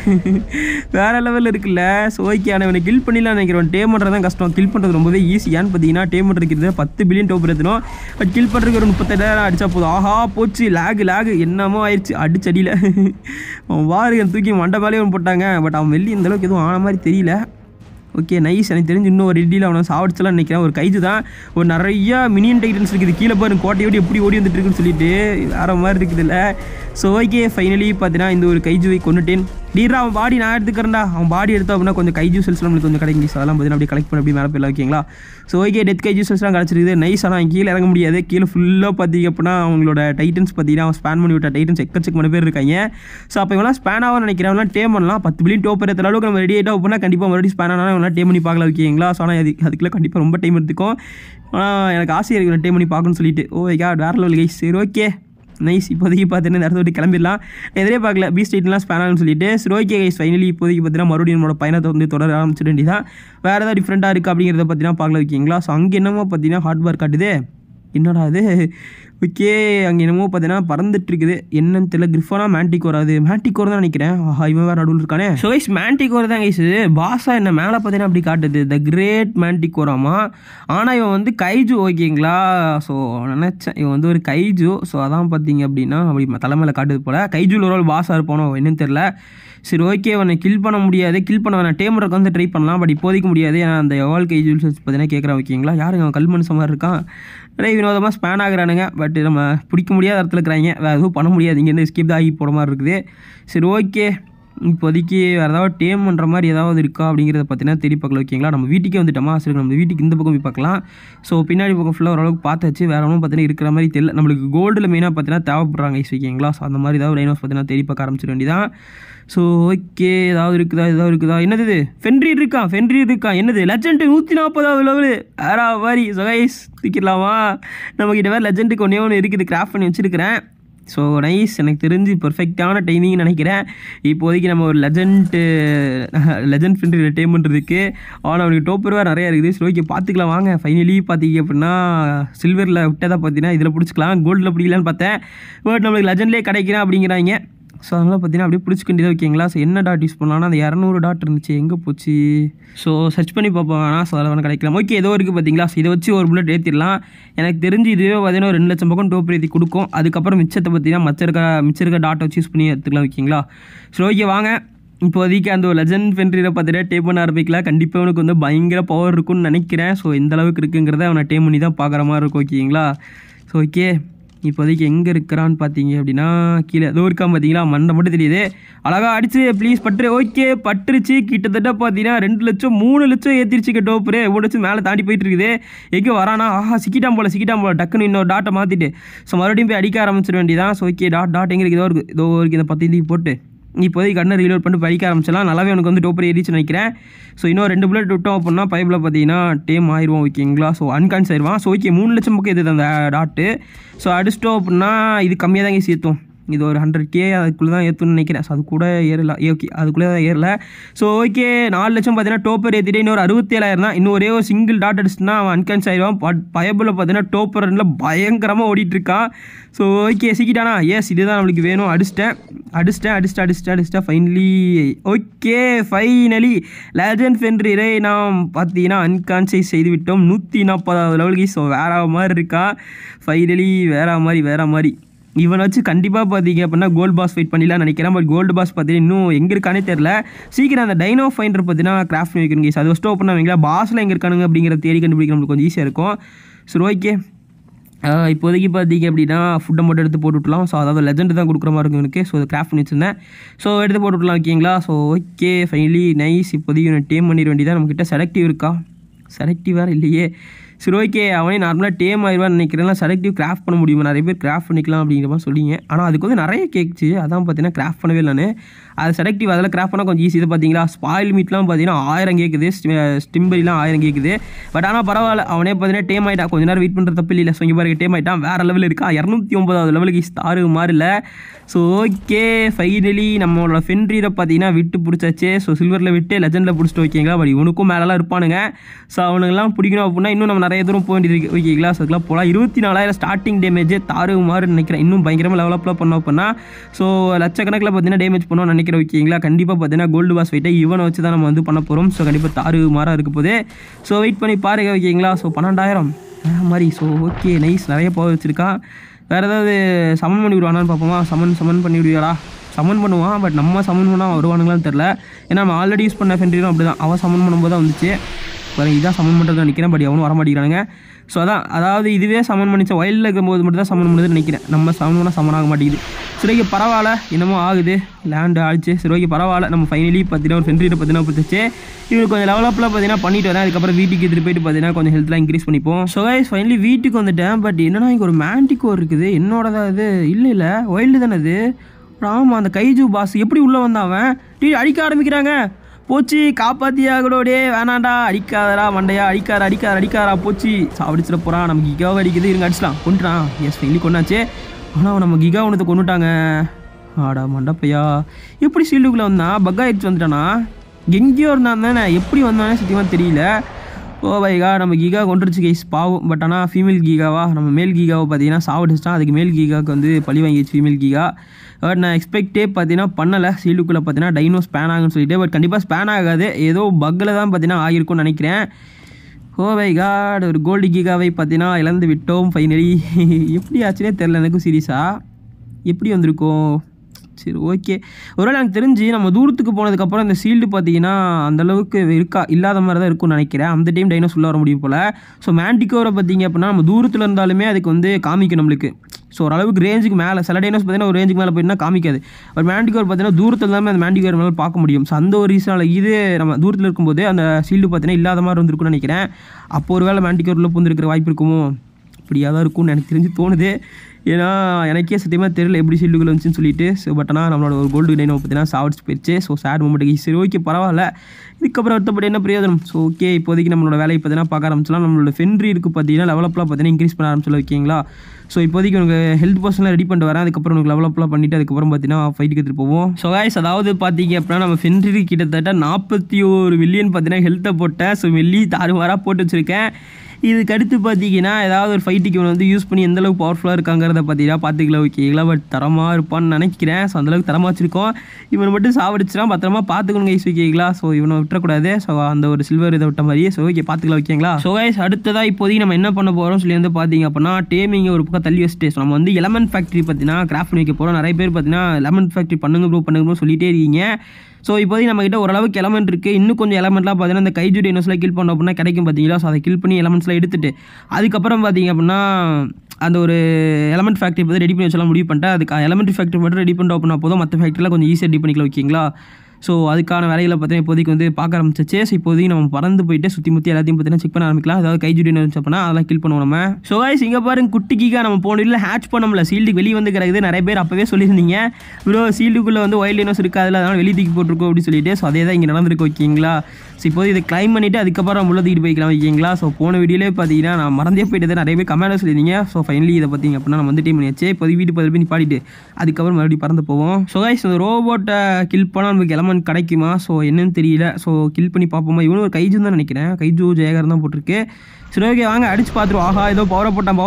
வேற லெவலில் இருக்குல்ல. ஸோ ஓகே ஆனால் இவனை கில் பண்ணிடலாம் நினைக்கிறேன். டேம் பண்ணுறது தான் கஷ்டம். கில் பண்ணுறது ரொம்பவே ஈஸியான்னு பார்த்தீங்கன்னா டேம் பண்ணுறது 10 பில்லியன் டோப் எடுத்துடும். பட் கில் பண்ணுறதுக்கு ஒரு 37,000 அடிச்சா போதும். ஆஹா போச்சு லேகு என்னமோ ஆயிடுச்சு அடிச்சடியில். அவன் வாரு தூக்கி மண்டை மேலேயே ஒன்று போட்டாங்க. பட் அவன் வெளியே இந்த அளவுக்கு எதுவும் ஆன மாதிரி தெரியல. Okay nice. எனக்கு தெரிஞ்சு இன்னும் ஒரு ரெட்டியில் அவனை சாவடிச்சலாம் நினைக்கிறேன். ஒரு கைஜு தான். ஒரு நிறையா மினியன் டைட்டன்ஸ் இருக்குது கீழே பாருங்க. கோட்டையோடு எப்படி ஓடி வந்துட்டு இருக்குன்னு சொல்லிட்டு வேறு மாதிரி இருக்குது இல்லை. ஸோ ஓகே ஃபைனலி பார்த்தீங்கன்னா இந்த ஒரு கைஜுவை கொண்டுட்டேன். டீரா அவன் பாடி நான் எடுத்துக்கிறேன்டா. அவன் பாடி எடுத்தோம் அப்படின்னா கொஞ்சம் கைஜு செல்ஸ் நம்மளுக்கு கொஞ்சம் கிடைக்கும். அதெல்லாம் பார்த்தீங்கன்னா அப்படியே கலெக்ட் பண்ணி அப்படி மேலே போயிடலாம் ஓகேங்களா. ஸோ ஓகே டெத் கைஜு செல்ஸ்லாம் கிடச்சிருக்குது. நைஸ். ஆனால் கீழே இறங்க முடியாது. கீழே ஃபுல்லாக பார்த்தீங்க அப்படின்னா அவங்களோட டைட்டன்ஸ் பார்த்தீங்கன்னா அவன் ஸ்பேன் பண்ணி விட்ட டைட்டன்ஸ் எக்கச்சக்கமான பேர் இருக்காங்க. ஸோ அப்போ இவெல்லாம் ஸ்பேன் ஆகும் நினைக்கிறவங்களாம் டேம் பண்ணலாம். 10 பில்லியன் டோப் எடுத்த அளவுக்கு நம்ம ரெடி ஆகிட்டா அப்படின்னா கண்டிப்பாக மறுபடியும் ஸ்பேன் ஆனால் இவெல்லாம் டேம் பண்ணி பார்க்கலாம் ஓகேங்களா. ஸோ ஆனால் அதுக்குள்ளே கண்டிப்பாக ரொம்ப டைம் எடுத்துக்கும். ஆனால் எனக்கு ஆசையாக இருக்குது டேம் பண்ணி பார்க்கணும்னு சொல்லிட்டு. ஓ காட் வேறு லெவல் கைஸ். சரி ஓகே நைஸ். இப்போதைக்கு பார்த்தீங்கன்னா இந்த இடத்த விட்டு கிளம்பிடலாம். எதிரே பார்க்கல பீஸ்ட் டைட்டன்லாம் ஸ்பேன் ஆகுன்னு சொல்லிட்டு. சரி ஓகே கைஸ் ஃபைனலி இப்போதைக்கு பார்த்தீங்கன்னா மறுபடியும் நம்மளோட பயணத்தை வந்து தொடர ஆரம்பிச்சிட வேண்டியதான். வேறு ஏதாவது டிஃப்ரெண்ட்டாக இருக்குது அப்படிங்கிறத பார்த்தீங்கன்னா பார்க்கல ஓகேங்களா. ஸோ அங்கே என்னமோ பார்த்தீங்கன்னா ஹார்ட் பார் காட்டுது. என்னடா அது ஓகே அங்கே என்னமோ பார்த்தீங்கன்னா பறந்துட்டு இருக்குது. என்னன்னு தெரியல. கிரிஃபோனா மேண்டிகோர் அது மேண்டிகோர் தான் நினைக்கிறேன். ஆஹா இவன் வேறு நடுவில் இருக்கானே. ஸோ கைஸ் மேண்டிகோர் தான் கைஸ். பாஸா என்ன மேலே பார்த்தீங்கன்னா அப்படி காட்டுது த கிரேட் மேண்டிகோராமா. ஆனால் இவன் வந்து கைஜு ஓகேங்களா. ஸோ நினச்சேன் இவன் வந்து ஒரு கைஜு. ஸோ அதான் பார்த்தீங்க அப்படின்னா அப்படி தலைமையில் காட்டுது போல். கைஜுவில் ஒரு பாஸாக இருப்பானோ என்னன்னு தெரில. சரி ஓகே அவனை கில் பண்ண முடியாது. கில் பண்ண வேணாம் டேமருக்கு வந்து ட்ரை பண்ணலாம். பட் இப்போதைக்கு முடியாது. ஏன்னா அந்த எவால் கைஜுவல்ஸ் பார்த்தீங்கன்னா கேட்குறான் ஓகேங்களா. யாருங்க அவன் கல் மனுஷன் மாதிரி இருக்கான். நிறைய வினோதமாக ஸ்பேன் ஆகுறானுங்க. பட் நம்ம பிடிக்க முடியாத இடத்துல இருக்கிறாங்க. வேறு எதுவும் பண்ண முடியாது. இங்கேருந்து எஸ்கேப் தான் ஆகி போகிற மாதிரி இருக்குது. சரி ஓகே இப்போதைக்கு வேறு ஏதாவது டேம் பண்ணுற மாதிரி ஏதாவது இருக்கா அப்படிங்கிறத பார்த்தீங்கன்னா தேடி பார்க்கல ஓகேங்களா. நம்ம வீட்டுக்கே வந்துட்டோமா. சரி நம்ம வீட்டுக்கு இந்த பக்கம் போய் பார்க்கலாம். ஸோ பின்னாடி பக்கம் ஃபுல்லாக ஓரளவுக்கு பார்த்தாச்சு. வேறு ஒன்றும் பார்த்தீங்கன்னா இருக்கிற மாதிரி தெரியல. நம்மளுக்கு கோல்டில் மெயினாக பார்த்தீங்கன்னா தேவைப்படுறாங்க ஓகேங்களா. ஸோ அந்த மாதிரி ஏதாவது ரைனோஸ் பார்த்தீங்கன்னா தேடி பார்க்க ஆரம்பிச்சிட வேண்டியதான். ஸோ ஓகே ஏதாவது இருக்குதா என்னது இது ஃபென்ரீர் இருக்கான் என்னது லெஜெண்ட் 140வது லெவலு வேற மாதிரி. ஸோ கைஸ் தூக்கிடலாமா. நம்மக்கிட்ட வேறு லெஜெண்டுக்கு ஒன்று இருக்குது கிராஃப்ட் பண்ணி வச்சுருக்கிறேன். So nice. எனக்கு தெரிஞ்சு பர்ஃபெக்டான டைமிங்னு நினைக்கிறேன். இப்போதைக்கு நம்ம ஒரு லெஜெண்ட் ஃபென்ரீர் டேம் பண்ணுறதுக்கு. ஆனால் அவனுக்கு டோப்பர் நிறையா இருக்குது. சரி ஓகே பார்த்துக்கலாம் வாங்க. ஃபைனலி பார்த்தீங்க அப்படின்னா சில்வரில் விட்டதாக பார்த்தீங்கன்னா இதில் பிடிச்சிக்கலாம். கோல்டில் பிடிக்கலான்னு பார்த்தேன். பட் நம்மளுக்கு லெஜெண்ட்லேயே கிடைக்கிறேன் அப்படிங்கிறாங்க. ஸோ அதனால் பார்த்தீங்கன்னா அப்படியே பிடிச்சிக்கிட்டே ஓகேங்களா. ஸோ என்ன டாட் யூஸ் பண்ணலாம்னா அந்த 200 டாட் இருந்துச்சு எங்கே போச்சு. ஸோ சர்ச் பண்ணி பார்ப்போம். ஆனால் ஸோ அதில் வேணால் கிடைக்கலாம். ஓகே ஏதோ இருக்குது பார்த்தீங்களா. ஸோ இதை வச்சு ஒரு புல்லட் ஏற்றிடலாம். எனக்கு தெரிஞ்சு இதுவே பார்த்தீங்கன்னா 2 லட்சம் பக்கம் டோப் ஏற்றி கொடுக்கும். அதுக்கப்புறம் மிச்சத்தை பார்த்தீங்கன்னா மிச்சம் இருக்க டாட்டை வச்சு யூஸ் பண்ணி எடுத்துக்கலாம் ஓகேங்களா. ஸோ ஓகே வாங்க இப்போதைக்கு அந்த ஒரு லெஜெண்ட் ஃபென்ரீரை பார்த்தீங்கன்னா டேப் பண்ண ஆரம்பிக்கலாம். கண்டிப்பாக அவனுக்கு வந்து பயங்கர பவர் இருக்குன்னு நினைக்கிறேன். ஸோ எந்த அளவுக்கு இருக்குங்கிறத அவனை டேம் பண்ணி தான் பார்க்குற மாதிரி இருக்கும் ஓகேங்களா. ஸோ ஓகே இப்போதைக்கு எங்கே இருக்கிறான்னு பார்த்தீங்க அப்படின்னா கீழே ஏதோ இருக்கான் பார்த்தீங்களா. மண்டை மட்டும் தெரியுது. அழகாக அடிச்சு ப்ளீஸ் பட்டுரு. ஓகே பட்டுருச்சு. கிட்டத்தட்ட பார்த்தீங்கன்னா 2 லட்சம் 3 லட்சம் ஏற்றிருச்சு டோப்பரு. எவ்வளோ லட்சம் மேலே தாண்டி போயிட்டு இருக்குது. எங்கே வரானா. ஆஹா சிக்கிட்டான் போல டக்குன்னு இன்னொரு டாட்டை மாற்றிட்டு ஸோ மறுபடியும் போய் அடிக்க ஆரம்பிச்சிட வேண்டியதான். ஸோ ஓகே டாட் எங்கே இருக்குது. இதோ இருக்குது இந்த 10 போட்டு இப்போதைக்கு கண்ணை ரீலோட் பண்ணிட்டு படிக்க ஆரம்பிச்சிடலாம். நல்லாவே எனக்கு வந்து டோப்பர் ஏறிச்சு நினைக்கிறேன். ஸோ இன்னும் 2 புல்லட் விட்டோம் அப்படின்னா பைப்பில் பார்த்தீங்கன்னா டேம் ஆயிடுவோம் ஓகேங்களா. ஸோ அன்கான்ஸ் ஆயிடுவான். ஸோ ஓகே 3 லட்சம் பக்கம் எது அந்த டாட்டு. ஸோ அடிச்சிட்டோம் அப்படின்னா இது கம்மியாக தான் சேர்த்தோம். இது ஒரு 100K அதுக்குள்ளே தான் ஏற்றணும்னு நினைக்கிறேன். ஸோ அது கூட ஏறல. ஓகே அதுக்குள்ளே தான் ஏறல. ஸோ ஓகே 4 லட்சம் பார்த்தீங்கன்னா டோப்பர் ஏற்றிட்டு இன்னொரு 67,000 தான். இன்னும் ஒரே ஒரு சிங்கிள் டாட் அடிச்சுன்னா அவன் அன்கான்ஸ் ஆயிடுவான். பட் பயபில் பார்த்தீங்கன்னா டோப்பர் ரன்னில் பயங்கரமாக ஓடிட்டுருக்கான். ஸோ ஓகே சிக்கிட்டானா. எஸ் இதுதான் நம்மளுக்கு வேணும். அடிச்சிட்டேன் ஃபைனலி. ஓகே ஃபைனலி லெஜண்ட் ஃபென்ரிரை நாம் பார்த்தீங்கன்னா அன்கான்சியஸ் செய்து விட்டோம். 140வது லெவலுக்கு. ஸோ வேற மாதிரி இருக்கா. ஃபைனலி வேற மாதிரி இவனை வச்சு கண்டிப்பாக பார்த்தீங்க அப்படின்னா கோல்டு பாஸ் ஃபைட் பண்ணிடலாம் நினைக்கிறேன். பட் கோல்டு பாஸ் பார்த்தீங்கன்னா இன்னும் எங்கே இருக்கானே தெரில. சீக்கிரம் அந்த டைனோ ஃபைண்டர் பார்த்தீங்கன்னா கிராஃப்ட் பண்ணி வைக்கணும் கேஸ். அது ஃபஸ்ட்டு ஓப்பன் வைங்களா. பாஸில் எங்கே இருக்கானுங்க அப்படிங்கிற தேடி கண்டுபிடிக்க நம்மளுக்கு கொஞ்சம் ஈஸியாக இருக்கும். சரி ஓகே இப்போதைக்கு பார்த்தீங்க அப்படின்னா ஃபுட்டை மட்டும் எடுத்து போட்டு விட்லாம். ஸோ அதாவது லெஜெண்ட் தான் கொடுக்குற மாதிரி இருக்கும் எனக்கு. ஸோ அதை கிராஃப்ட் பண்ணி வச்சுருந்தேன். ஸோ எடுத்து போட்டு விட்லாம் ஓகேங்களா. So okay finally nice. இப்போதைக்கு இவனை டேம் பண்ணிட வேண்டியதான். நம்மக்கிட்ட செலக்டிவ் இருக்கா? செலக்டிவ் வேறு இல்லையே. சரி ஓகே அவனே நார்மலாக டேம் ஆயிடுவான்னு நினைக்கிறேன். செலக்டிவ் கிராஃப்ட் பண்ண முடியுமா? நிறைய பேர் கிராஃப்ட் பண்ணிக்கலாம் அப்படிங்கிற மாதிரி சொல்லிங்க. ஆனால் அதுக்கு வந்து நிறைய கேட்குச்சு. அதான் பார்த்தீங்கன்னா கிராஃப்ட் பண்ணவே இல்லை நான். அது செலக்டிவ் அதில் கிராஃப்ட் பண்ணால் கொஞ்சம் ஈஸி. இது பார்த்தீங்களா ஸ்பாயில் மீட்லாம் பார்த்தீங்கன்னா 1000 கேட்குது. ஸ்டிம்பரிலாம் 1000 கேட்குது. பட் ஆனால் பரவாயில்ல அவனே பார்த்தீங்கன்னா டேம் ஆகிட்டான். கொஞ்சம் நேரம் வெயிட் பண்ணுற தப்பு இல்லை. ஸோ இங்கே பாருங்க டேம் ஆகிட்டான். வேறு லெவலில் இருக்கா. 209வது லெவலுக்கு ஸ்டாரு மாதிரி இல்லை. ஸோ ஓகே ஃபைனலி நம்மளோட ஃபென்ரீரை பார்த்தீங்கன்னா விட்டு பிடிச்சாச்சு. ஸோ சில்வரில் விட்டு லெஜெண்டில் பிடிச்சிட்டு ஓகேங்களா. பட் இவனுக்கும் மேலெலாம் இருப்பானுங்க. ஸோ அவனுங்கெல்லாம் பிடிக்கணும் அப்படின்னா இன்னும் நம்ம நிறைய தூரம் போக வேண்டியது இருக்குது ஓகேங்களா. ஸோ அதுக்கெல்லாம் போகலாம். 24,000 ஸ்டார்டிங் டேமேஜ் தாறு மாதிரி நினைக்கிறேன். இன்னும் பயங்கரமாக லெவலப்லாம் பண்ணோம் அப்படின்னா ஸோ லட்சக்கணக்கில் பார்த்தீங்கன்னா டேமேஜ் பண்ணுவோம்னு நினைக்கிறேன் ஓகேங்களா. கண்டிப்பாக பார்த்தீங்கன்னா கோல்டு பாஸ் ஃபைட்டை இவனை வச்சு தான் நம்ம வந்து பண்ண போகிறோம். ஸோ கண்டிப்பாக தாறு மாறாக இருக்க போது. ஸோ வெயிட் பண்ணி பாருங்க ஓகேங்களா. ஸோ 12,000 மாதிரி. So okay nice. நிறைய பவர் வச்சுருக்கான். வேறு ஏதாவது சமன் பண்ணி விடுவானான்னு பார்ப்போமா. சமன் பண்ணி விடுவாரா? சமன் பண்ணுவான். பட் நம்ம சமன் பண்ணால் வருவானுங்களான்னு தெரில. ஏன்னா நம்ம ஆல்ரெடி யூஸ் பண்ண ஃபென்ரியும் அப்படி தான். அவன் சமன் பண்ணும்போது தான் வந்துச்சு. பாருங்க இதான் சமன் பண்ணுறதுன்னு நினைக்கிறேன். பட் எவனும் வர மாட்டேங்கிறானுங்க. ஸோ அதாவது இதுவே சமன் பண்ணிச்சா வயலில் இருக்கும்போது மட்டும் தான் சமன் பண்ணுறதுன்னு நினைக்கிறேன். நம்ம சமன் பண்ணால் சமன் ஆக மாட்டேங்குது. சரி ஓகே பரவாயில்ல. என்னமோ ஆகுது. லேண்டு ஆயிடுச்சு. சரி ஓகே பரவாயில்ல. நம்ம ஃபைனலி பார்த்தீங்கன்னா ஒரு ஃபென்ரியை பார்த்தீங்கன்னா பிடிச்சி இவனுக்கு கொஞ்சம் லெவலப்லாம் பார்த்தீங்கன்னா பண்ணிட்டு வரேன். அதுக்கப்புறம் வீட்டுக்கு எடுத்துகிட்டு போயிட்டு பார்த்தீங்கன்னா கொஞ்சம் ஹெல்த்லாம் இன்க்ரீஸ் பண்ணிப்போம். ஸோ கைஸ் ஃபைனலி வீட்டுக்கு வந்துட்டேன். பட் என்னன்னா இங்கே ஒரு மேண்டிகோ இருக்குது. என்னோடதான் இது இல்லை வைல்டு தானே இது. ஆமாம் அந்த கைஜூ பாஸ் எப்படி உள்ளே வந்தாவன் அடிக்க ஆரம்பிக்கிறாங்க. போச்சு காப்பாற்றியாகலோடே வேணாண்டா. அடிக்காதரா மண்டையா. அடிக்காரா போச்சு. சாப்பிடிச்சிட போகிறான். நமக்கு கிகாவை அடிக்குது. இருங்க அடிச்சிடலாம். கொண்டுட்டான். எஸ் ஃபைனலி கொண்டாச்சு. ஆனால் நம்ம கிகா ஒன்றத்தை கொண்டுட்டாங்க. ஆடா மண்டப்பையா. எப்படி ஷீல்டுக்குள்ளே வந்தான்? பக் ஆகிடுச்சு வந்துட்டானா. எங்கேயோ இருந்தான் தானே. எப்படி வந்தானே சத்தியமாக தெரியல. ஓ வைகா நம்ம கிகா கொண்டுருச்சு கைஸ் பாவம். பட் ஆனால் ஃபீமேல் கிகாவா நம்ம மேல் கிகாவை பார்த்தீங்கன்னா சாவடிச்சிட்டான். அதுக்கு மேல் கிகாவுக்கு வந்து பழி வாங்கிடுச்சு ஃபீமேல் கிகா. பட் நான் எக்ஸ்பெக்டே பார்த்தீங்கன்னா பண்ணலை. ஷீல்டுக்குள்ளே பார்த்தீங்கன்னா டைனோ ஸ்பேன் ஆகுன்னு சொல்லிட்டு. பட் கண்டிப்பாக ஸ்பேன் ஆகாது. ஏதோ பக்கில் தான் பார்த்தீங்கன்னா ஆகிருக்கும்னு நினைக்கிறேன். ஓ வை காட் ஒரு கோல்டு கிகாவை பார்த்தீங்கன்னா இழந்து விட்டோம் ஃபைனலி. எப்படி ஆச்சுன்னே தெரில எனக்கும் சீரியஸாக. எப்படி வந்திருக்கோம். சரி ஓகே ஒருவேளை எனக்கு தெரிஞ்சு நம்ம தூரத்துக்கு போனதுக்கப்புறம் இந்த ஷீல்டு பார்த்தீங்கன்னா அந்தளவுக்கு இருக்கா இல்லாத மாதிரி தான் இருக்கும்னு நினைக்கிறேன். அந்த டைம் டைனோஸ் உள்ள வர முடியும் போல். ஸோ மேண்டிகோரை பார்த்தீங்க அப்படின்னா நம்ம தூரத்தில் இருந்தாலுமே அதுக்கு வந்து காமிக்கும் நம்மளுக்கு. ஸோ ஓரளவுக்கு ரேஞ்சுக்கு மேலே சில டைனோஸ் பார்த்தீங்கன்னா ஒரு ரேஞ்சுக்கு மேலே போயிட்டுனா காமிக்காது. பட் மேண்டிகோர் பார்த்தீங்கன்னா தூரத்தில் தான் அந்த மேண்டிகோர் மேலே பார்க்க முடியும். ஸோ அந்த ஒரு ரீசனால் இது நம்ம தூரத்தில் இருக்கும்போது அந்த ஷீல்டு பார்த்தீங்கன்னா இல்லாத மாதிரி வந்துருக்குன்னு நினைக்கிறேன். அப்போ ஒரு வேளை மேண்டிகோரில் புந்துருக்கிற வாய்ப்பு இருக்குமோ. அப்படியாக தான் இருக்கும்னு எனக்கு தெரிஞ்சு தோணுது. ஏன்னா எனக்கே சத்தியமாக தெரியல எப்படி ஷீல்டுக்குள்ள வந்துச்சுன்னு சொல்லிட்டு. ஸோ பட் ஆனால் நம்மளோட ஒரு கோல்டு டைனோ பார்த்தீங்கன்னா சாவடிச்சு போயிடுச்சு. ஸோ சேட் மூமெண்ட்டுக்கு சரி ஓகே பரவாயில்ல. இதுக்கப்புறம் அடுத்தபடி என்ன பிரயோஜனம். ஸோ ஓகே இப்போதைக்கு நம்மளோட வேலையை பார்த்தீங்கன்னா பார்க்க ஆரம்பிச்சலாம். நம்மளோட ஃபென்ரீருக்கு பார்த்தீங்கன்னா லெவலப்லாம் பார்த்தீங்கன்னா இன்க்ரீஸ் பண்ண ஆரம்பிச்சல ஓகேங்களா. ஸோ இப்போதைக்கு உனக்கு ஹெல்த் பர்சன்லாம் ரெடி பண்ணிட்டு வரேன். அதுக்கப்புறம் உனக்கு லெவலப்லாம் பண்ணிவிட்டு அதுக்கப்புறம் பார்த்தீங்கன்னா ஃபைட்டுக்கு எடுத்துகிட்டு போவோம். ஸோ கைஸ் அதாவது பார்த்தீங்க அப்படின்னா நம்ம ஃபென்ரீ கிட்டத்தட்ட 41 மில்லியன் பார்த்தீங்கன்னா ஹெல்த்தை போட்டேன். ஸோ வெள்ளி தாறுமாறாக போட்டு வச்சுருக்கேன். இதுக்கு அடுத்து பார்த்தீங்கன்னா ஏதாவது ஒரு ஃபைட்டுக்கு இவன் வந்து யூஸ் பண்ணி எந்தளவுக்கு பவர்ஃபுல்லாக இருக்காங்கிறத பார்த்தீங்கன்னா பார்த்துக்கலாம் ஓகேங்களா. பட் தரமாக இருப்பான்னு நினைக்கிறேன். ஸோ அந்தளவுக்கு தரமாக வச்சுருக்கோம். இவனை மட்டும் சாவடிச்சிடான் பத்திரமா பார்த்துக்கணும் கைஸ் ஓகேங்களா. ஸோ இவனை விட்டுறக்கூடாது. ஸோ அந்த ஒரு சில்வர் இதை விட்ட மாதிரியே. ஸோ ஓகே பார்த்துக்கலாம் ஓகேங்களா. ஸோ கைஸ் அடுத்ததாக இப்போதைக்கு நம்ம என்ன பண்ண போகிறோம் சொல்லி வந்து பார்த்தீங்க அப்படின்னா டேமிங்கை ஒரு பக்கம் தள்ளி வச்சுட்டு ஸோ நம்ம வந்து எலமெண்ட் ஃபேக்ட்ரி பார்த்தீங்கன்னா கிராஃப்ட் பண்ணி வைக்க போகிறோம். நிறைய பேர் பார்த்தீங்கன்னா எலமெண்ட் ஃபேக்ட்ரி பண்ணுங்க ப்ரோ சொல்லிட்டே இருக்கீங்க. ஸோ இப்போதைக்கு நம்மகிட்ட ஓரளவுக்கு எலமெண்ட் இருக்குது. இன்னும் கொஞ்சம் எலமெண்ட்லாம் பார்த்தீங்கன்னா இந்த கைஜு டைனோஸ்லாம் கில் பண்ணோம் அப்படின்னா கிடைக்கும் பார்த்தீங்களா. ஸோ அதை கில் பண்ணி எலமெண்ட்ஸ்லாம் எடுத்துட்டு அதுக்கப்புறம் பார்த்தீங்க அப்படின்னா அந்த ஒரு எலமெண்ட் ஃபேக்ட்ரி பார்த்து ரெடி பண்ணி வச்சலாம் முடிவு பண்ணிட்டேன். அதுக்கு எலமெண்ட் ஃபேக்ட்ரி மட்டும் ரெடி பண்ணுறோம் அப்படின்னா போதும். மற்ற ஃபேக்ட்ரிலாம் கொஞ்சம் ஈஸியாக ரெடி பண்ணிக்கலாம் ஓகேங்களா. ஸோ அதுக்கான வேலைகளை பார்த்தீங்கன்னா இப்போதைக்கு வந்து பார்க்க ஆரம்பிச்சிச்சு. ஸோ இப்போதைக்கு நம்ம பறந்து போயிட்டு சுற்றி முற்றி எல்லாத்தையும் பார்த்தீங்கன்னா செக் பண்ண ஆரம்பிக்கலாம். அதாவது கைஜுடின்னு இருந்துச்சு அப்படின்னா அதெல்லாம் கில் பண்ணுவோம் நம்ம. ஸோ கைஸ் இங்கே பாருங்க குட்டிக்காக நம்ம போன வீட்டில் ஹேட்ச் பண்ணோம்ல, சீல்டுக்கு வெளியே வந்து கிடக்குது. நிறைய பேர் அப்போவே சொல்லியிருந்தீங்க ப்ரோ சீல்டுக்குள்ளே வந்து வைல்ட் டைனோஸ் இருக்காது, அதனால் வெளியே தூக்கி போட்டிருக்கோம் அப்படின்னு சொல்லிட்டு. ஸோ அதே தான் இங்கே நடந்திருக்கு ஓகேங்களா. ஸோ இப்போது இதை கிளைம் பண்ணிவிட்டு அதுக்கப்புறம் உள்ள தூக்கிட்டு போய்க்கலாம் ஓகேங்களா. ஸோ போன வீடியோலேயே பார்த்தீங்கன்னா நான் மறந்தே போயிட்டு நிறைய பேர் கமெண்ட் சொல்லியிருந்தீங்க. ஸோ ஃபைனலி இதை பார்த்தீங்க அப்படின்னா நம்ம வந்து டீம் பண்ணியாச்சு. இப்போது வீட்டு பதில் போய் நிப்பாட்டிட்டு அதுக்கப்புறம் மறுபடியும் பறந்து போவோம். ஸோ கைஸ் இந்த ரோபோட்டை கில் பண்ணால் நமக்கு எலமெண்ட் கிடைக்குமா? ஸோ என்னன்னு தெரியல. ஸோ கில் பண்ணி பார்ப்போமா? இவனு ஒரு கைஜு தான் நினைக்கிறேன், கைஜு ஜெயகர் தான் போட்டிருக்கு. சரி ஓகே வாங்க அடிச்சு பார்த்துருவோம். ஆஹா ஏதோ பவரை போட்டான்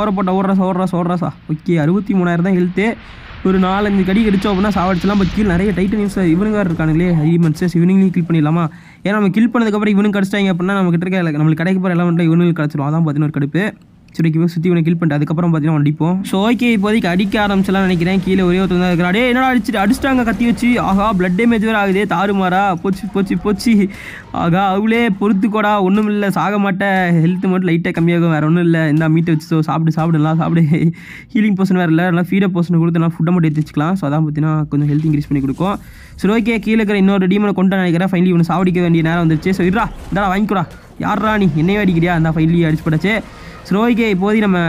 ஓடுறா. ஓகே 63,000 தான் ஹெல்த்து. ஒரு 4-5 கடி அடிச்சோம் அப்படின்னா சாவடிச்சலாம். பட் கீழே நிறைய டைட்டனியம்ஸ் இவனுங்க இருக்கானுங்களே எலிமெண்ட்ஸ், இவனுங்களையும் கில் பண்ணிடலாமா? ஏன்னா நம்ம கில் பண்ணதுக்கப்புறம் இவனுக்கு கிடச்சிட்டாங்க அப்படின்னா நம்ம கிட்ட இருக்க நம்மளுக்கு கிடைக்க போகிற எலமெண்ட்டில் இவனுக்கு கிடச்சிடும். அதான் பார்த்தீங்கன்னா ஒரு கடுப்பு. சரி சுற்றி இவனை கில் பண்ணிட்டு அதுக்கப்புறம் பார்த்தீங்கன்னா அடிப்போம். ஸோ ஓகே இப்போதைக்கு அடிக்க ஆரம்பிச்சலாம் நினைக்கிறேன். கீழே ஒரே ஒருத்தர் தான் இருக்கிறான். என்னடா அடிச்சிட்டாங்க கத்தி வச்சு. ஆகா பிளட் டேமேஜ் வேறு ஆகுது, தாறுமாறா போச்சு. ஆகா அவளே பொறுத்துக்கோடா, ஒன்றும் இல்லை சாக மாட்டேன், ஹெல்த் மட்டும் லைட்டாக கம்மியாகும், வேறு ஒன்றும் இல்லை. இந்த மீட்டை வச்சு சாப்பிடு. ஹீலிங் போர்ஷன் வேறு இல்லை, நல்லா ஃபீடர் போர்ஷன் கொடுத்து நல்லா ஃபுட்டை மட்டும் எடுத்து வச்சுக்கலாம். ஸோ அதான் பார்த்தீங்கன்னா கொஞ்சம் ஹெல்த் இன்க்ரீஸ் பண்ணி கொடுக்கும். சரி ஓகே கீழே இருக்கிற இன்னொரு டீமனை கொண்டு நினைக்கிறேன். ஃபைனலி இவனை சாவடிக்க வேண்டிய நேரம் வந்துருச்சு. ஸோ இதா வாங்கிக்கூடா, யாரா நீ என்னையே அடிக்கிறியா? அந்த ஃபைனலி அடிச்சு போட்டாச்சு. சரி ஓகே இப்போதைக்கு நம்ம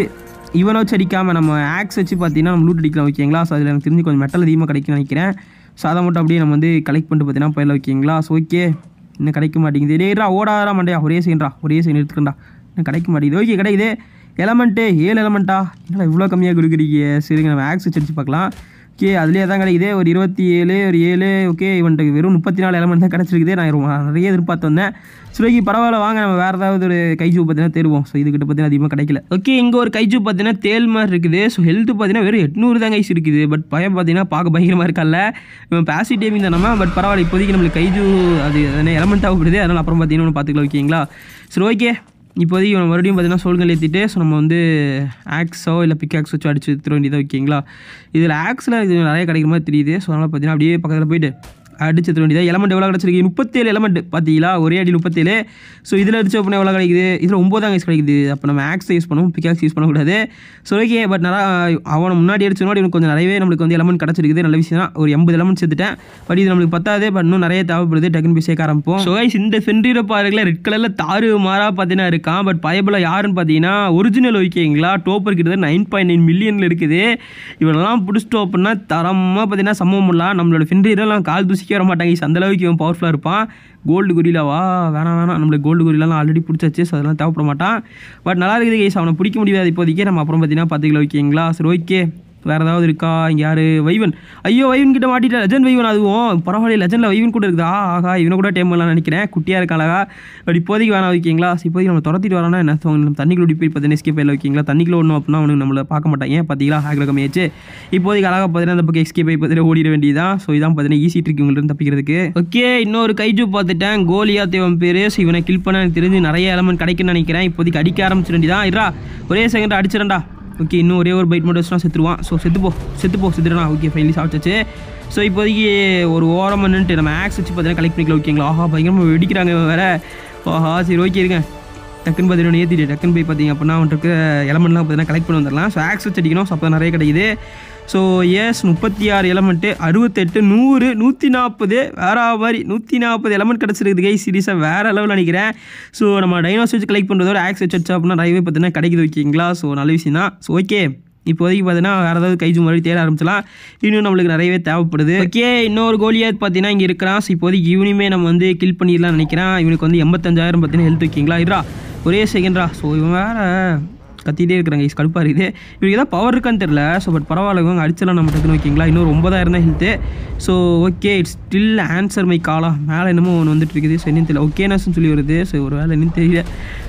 இவனை வச்சு அடிக்காமல் நம்ம ஆக்ஸ் வச்சு பார்த்தீங்கன்னா நம்ம லூட் அடிக்கலாம் ஓகேங்களா. ஸோ அதில் எனக்கு தெரிஞ்சு கொஞ்சம் மெட்டல் அதிகமாக கிடைக்கும்னு நினைக்கிறேன். ஸோ அதை மட்டும் அப்படியே நம்ம வந்து கலெக்ட் பண்ணிட்டு பார்த்தீங்கன்னா போயிடலாம் ஓகேங்களா. ஸோ ஓகே இன்னும் கிடைக்க மாட்டேங்குது. டேரா ஓடாதா மண்டையா, ஒரே செகண்ட் எடுத்துக்கண்டா, இன்னும் கிடைக்க மாட்டேங்குது. ஓகே கிடைக்குது எலமெண்ட்டு 7 எலமெண்ட்டா, என்னடா இவ்வளோ கம்மியாக கொடுக்குறீங்க? சரிங்க நம்ம ஆக்ஸ் வச்சு அடிச்சு பார்க்கலாம். ஓகே அதுலேயே தான் கிடைக்குது ஒரு 27 ஒரு 7. ஓகே இவன்ட்டு வெறும் 34 எலமெண்ட் தான் கிடச்சிருக்குது. நான் நிறைய எதிர்பார்த்து வந்தேன். சரி பரவாயில்ல வாங்க நம்ம வேறு ஏதாவது ஒரு கைஜு பார்த்தீங்கன்னா தேடுவோம். ஸோ இதுக்கிட்ட பார்த்தீங்கன்னா அதிகமாக கிடைக்கல. ஓகே இங்கே ஒரு கைஜு பார்த்தீங்கன்னா தேல் மாதிரி இருக்குது. ஸோ ஹெல்த்து பார்த்தீங்கன்னா வெறும் 800 தான் கைஸ் இருக்குது. பட் பயம் பார்த்தீங்கன்னா பார்க்க பயங்கரமாக இருக்கல. இவன் பேசிவ் டேமிங் தான் நம்ம. பட் பரவாயில்ல இப்போதைக்கு நம்மளுக்கு கைஜு அது எலமெண்ட் ஆகப்படுது. அதனால் அப்புறம் பார்த்தீங்கன்னா பார்த்துக்கலாம் ஓகேங்களா. சரி ஓகே இப்போதைக்கு இவன் மறுபடியும் பார்த்தீங்கன்னா சோல்கள் ஏற்றிட்டு ஸோ நம்ம வந்து ஆக்ஸோ இல்லை பிக் ஆக்ஸ் வச்சு அடிச்சு எடுத்துட வேண்டியதாக ஓகேங்களா. இதில் ஆக்ஸில் இது நிறைய கிடைக்கிற மாதிரி தெரியுது. ஸோ அதனால் பார்த்தீங்கன்னா அப்படியே பக்கத்தில் போயிட்டு அடிச்சு எடுத்துட வேண்டியதாக. எலமெண்ட் எவ்வளோ கிடச்சிருக்கு? 37 எலமெண்ட் பார்த்தீங்களா, ஒரே அடி 37. ஸோ இதில் அடிச்சு அப்படின்னா எவ்வளோ கிடைக்குது? இதில் 9 தான் கிடைக்குது. அப்போ நம்ம ஆக்ஸ் யூஸ் பண்ணுவோம், பிக் ஆக்ஸ் யூஸ் பண்ணக்கூடாது. ஸோ ஓகே பட் நல்லா அவனை முன்னாடி அடிச்சோன்னா இவனுக்கு கொஞ்சம் நிறையவே நம்மளுக்கு வந்து எலமெண்ட் கிடச்சிருக்குது. நல்ல விஷயம் தான். ஒரு 80 எலமெண்ட் சேர்த்துட்டேன். பட் இது நம்மளுக்கு பத்தாது. பட் இன்னும் நிறைய தேவைப்படுது. டக்குன்னு போய் சேர்க்க ஆரம்பிப்போம். ஸோ கைஸ் இந்த ஃபென்ரீரை பாருங்களேன், ரெட் கலரில் தாறு மாறாக பார்த்தீங்கன்னா இருக்கான். பட் பயபல யாருன்னு பார்த்தீங்கன்னா ஒரிஜினல் ஓகேங்களா. டோப்பர் கிட்டத்தட்ட 9.9 மில்லியனில் இருக்குது. இவனெல்லாம் பிடிச்சிட்டோம் அப்படின்னா தரமாக பார்த்தீங்கன்னா சம்பவம் பண்ணலாம். நம்மளோட ஃபென்ரீரெல்லாம் கால் தூசிக்க வர மாட்டாங்க. அந்த அளவுக்கு இவன் பவர்ஃபுல்லாக இருப்பான். கோல்டு கொரிலாவா வேணாம் நம்மளுக்கு கோல்டு கொரிலாம் ஆல்ரெடி பிடிச்சாச்சு. ஸோ அதெல்லாம் தேவைப்பட மாட்டான். பட் நல்லா இருக்குது கைஸ், அவனை பிடிக்க முடியாது இப்போதைக்கு. நம்ம அப்புறம் பார்த்தீங்கன்னா பார்த்துக்கலாம் ஓகேங்களா. சரி ஓகே வேறு ஏதாவது இருக்கா? இங்கே யார்? வைவன். ஐயோ வைவன் கிட்ட மாட்டிட்டா. லெஜண்ட் வைவன். அதுவும் பரவாயில்ல, லெஜண்டில் வைவன் கூட இருக்குதா? ஆகா இவனை கூட டைம் பண்ணலாம் நினைக்கிறேன். குட்டியாக இருக்காளா? பட் இப்போதைக்கு வேணாம் ஓகேங்களா. இப்போதைக்கு நம்ம துரத்திட்டு வரானா என்ன? நம்ம தண்ணிக்குள்ள ஓடி போய் பார்த்தீங்கன்னா எஸ்கேப் ஆகல ஓகேங்களா. தண்ணிக்குள்ள ஒன்றும் அப்படின்னா அவனுக்கு நம்மளை பார்க்க மாட்டாங்க. ஏன் பார்த்தீங்களா ஹேக்கில் கம்மியாச்சு. இப்போதைக்கு அழகாக பார்த்தீங்கன்னா அந்த பக்கம் எஸ்கேப் ஆகி பார்த்தீங்கன்னா ஓடிட வேண்டியதான். ஸோ இதான் பார்த்தீங்கன்னா ஈஸி ட்ரிக் இவங்கள்ட்ட தப்பிக்கிறதுக்கு. ஓகே இன்னொரு கைஜு பார்த்துட்டேன், கோலியா தேவன் பேர். ஸோ இவனை கில் பண்ண எனக்கு தெரிஞ்சு நிறைய எலமெண்ட் கிடைக்குன்னு நினைக்கிறேன். இப்போதைக்கு அடிக்க ஆரம்பிச்சிட வேண்டியதான். இரா ஒரே செகண்ட் அடிச்சிடண்டா. ஓகே இன்னும் ஒரே ஒரு பைட் மட்டும் வச்சுனா செத்துருவான். ஸோ செத்துடுறா. ஓகே ஃபைனலி சாப்பிட்டாச்சு. ஸோ இப்போதைக்கு ஒரு ஓரம் நின்றுட்டு நம்ம ஆக்ஸ் வச்சு பார்த்தீங்கன்னா கலெக்ட் பண்ணிக்கலாம் ஓகேங்களா. ஆஹா பயங்கரமாக வெடிக்கிறாங்க வேறு. ஆஹா சரி ஓகே இருங்க, டக்குன்னு பார்த்தீங்கன்னா ஏற்றிட்டு டக்குன்னு போய் பார்த்தீங்க அப்படின்னா அவனுக்கு எலமெண்ட்லாம் பார்த்தீங்கன்னா கலெக்ட் பண்ணி வந்துடலாம். ஸோ ஆக்ஸ் வச்சு அடிக்கணும். ஸோ அப்போ நிறைய கிடைக்குது. ஸோ எஸ் 36 எலமெண்ட்டு 68 100 140 வேறு மாதிரி 140 எலமெண்ட் கிடச்சிருக்குது கை. சீரியஸாக வேறு லெவலில் நினைக்கிறேன். ஸோ நம்ம டைனோஸ் வச்சு கலெக்ட் பண்ணுறதோட ஆக்ஸ் வச்சு வச்சா அப்படின்னா நிறையவே பார்த்தீங்கன்னா கிடைக்குது ஓகேங்களா. ஸோ நல்ல விஷயம் தான். ஸோ ஓகே இப்போதைக்கு பார்த்தீங்கன்னா வேறு ஏதாவது கைஜு மாதிரி தேட ஆரம்பிச்சலாம். இன்னும் நம்மளுக்கு நிறையவே தேவைப்படுது. ஓகே இன்னொரு கோலியாத் பார்த்தீங்கன்னா இங்கே இருக்கிறான். ஸோ இப்போதைக்கு இவனுமே நம்ம வந்து கில் பண்ணிடலாம் நினைக்கிறேன். இவனுக்கு வந்து 85,000 பார்த்தீங்கன்னா ஹெல்த் ஓகேங்களா. இருடா ஒரே செகண்டா. ஸோ இவன் வேறு கத்திகிட்டே இருக்கிறாங்க. கடுப்பாக இருக்குது. இவருக்கு ஏதாவது பவர் இருக்கான்னு தெரில. ஸோ பட் பரவாயில்ல இவங்க அடிச்சலாம் நம்ம டக்குன்னு ஓகேங்களா. இன்னொரு 9,000 தான் ஹெல்த்து. So okay it's still answer my காலா. மேலே என்னமோ ஒன்று வந்துட்டு இருக்குது. ஸோ என்னன்னு தெரியல. ஓகேனஸ்ன்னு சொல்லி வருது. ஸோ ஒரு வேலை என்னன்னு தெரியல.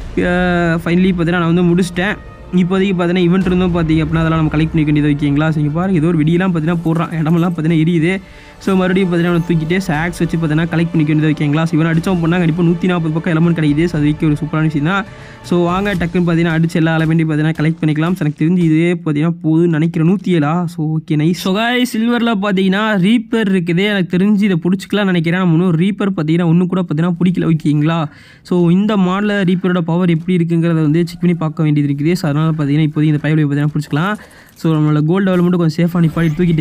ஃபைனலி பார்த்தீங்கன்னா நான் வந்து முடிச்சிட்டேன். இப்போதைக்கு பார்த்தீங்கன்னா இவெண்ட் இருந்தும் பார்த்தீங்க அப்படின்னா அதெல்லாம் நம்ம கலெக்ட் பண்ணிக்க வேண்டியது ஓகேங்களா. ஸோ இங்கே பாருங்கள் ஏதோ ஒரு வெடியெல்லாம் பார்த்தீங்கன்னா போடுறான். இடமெல்லாம் பார்த்தீங்கன்னா எரியுது. ஸோ மறுபடியும் பார்த்தீங்கன்னா அவனை தூக்கிட்டு சாக்ஸ் வச்சு பார்த்தீங்கன்னா கலெக்ட் பண்ணிக்க வேண்டியது ஓகேங்களா. ஸோ இவன் அடித்தோம் பண்ணால் கண்டிப்பாக 140 பக்கம் எலமெண்ட் கிடைக்குது. ஸோ அதுக்கு ஒரு சூப்பரான விஷயம் தான். ஸோ வாங்க டக்குன்னு பார்த்தீங்கன்னா அடிச்சு எல்லா எலமெண்ட்டையும் பார்த்தீங்கன்னா கலெக்ட் பண்ணிக்கலாம். ஸோ எனக்கு தெரிஞ்சு இதே பார்த்தீங்கன்னா போதுன்னு நினைக்கிறேன் 107. So okay nice. So guys சில்வரில் பார்த்தீங்கன்னா ரீப்பர் இருக்குது. எனக்கு தெரிஞ்சு இதை பிடிச்சிக்கலாம்னு நினைக்கிறேன். நம்ம இன்னும் ரீப்பர் பார்த்தீங்கன்னா ஒன்றும் கூட பார்த்தீங்கன்னா பிடிக்கல ஓகேங்களா. ஸோ இந்த மாடலில் ரீப்பரோட பவர் எப்படி இருக்குங்கிறத வந்து செக் பண்ணி பார்க்க வேண்டியது இருக்குது. ஸோ அதனால் பார்த்தீங்கன்னா இப்போதைக்கு இந்த பைப்ல பார்த்தீங்கன்னா பிடிச்சிக்கலாம். ஸோ நம்மளோட கோல்டு டெவலப்மெண்ட்டு கொஞ்சம் சேஃபாக நிப்பாடி தூக்கிட்டு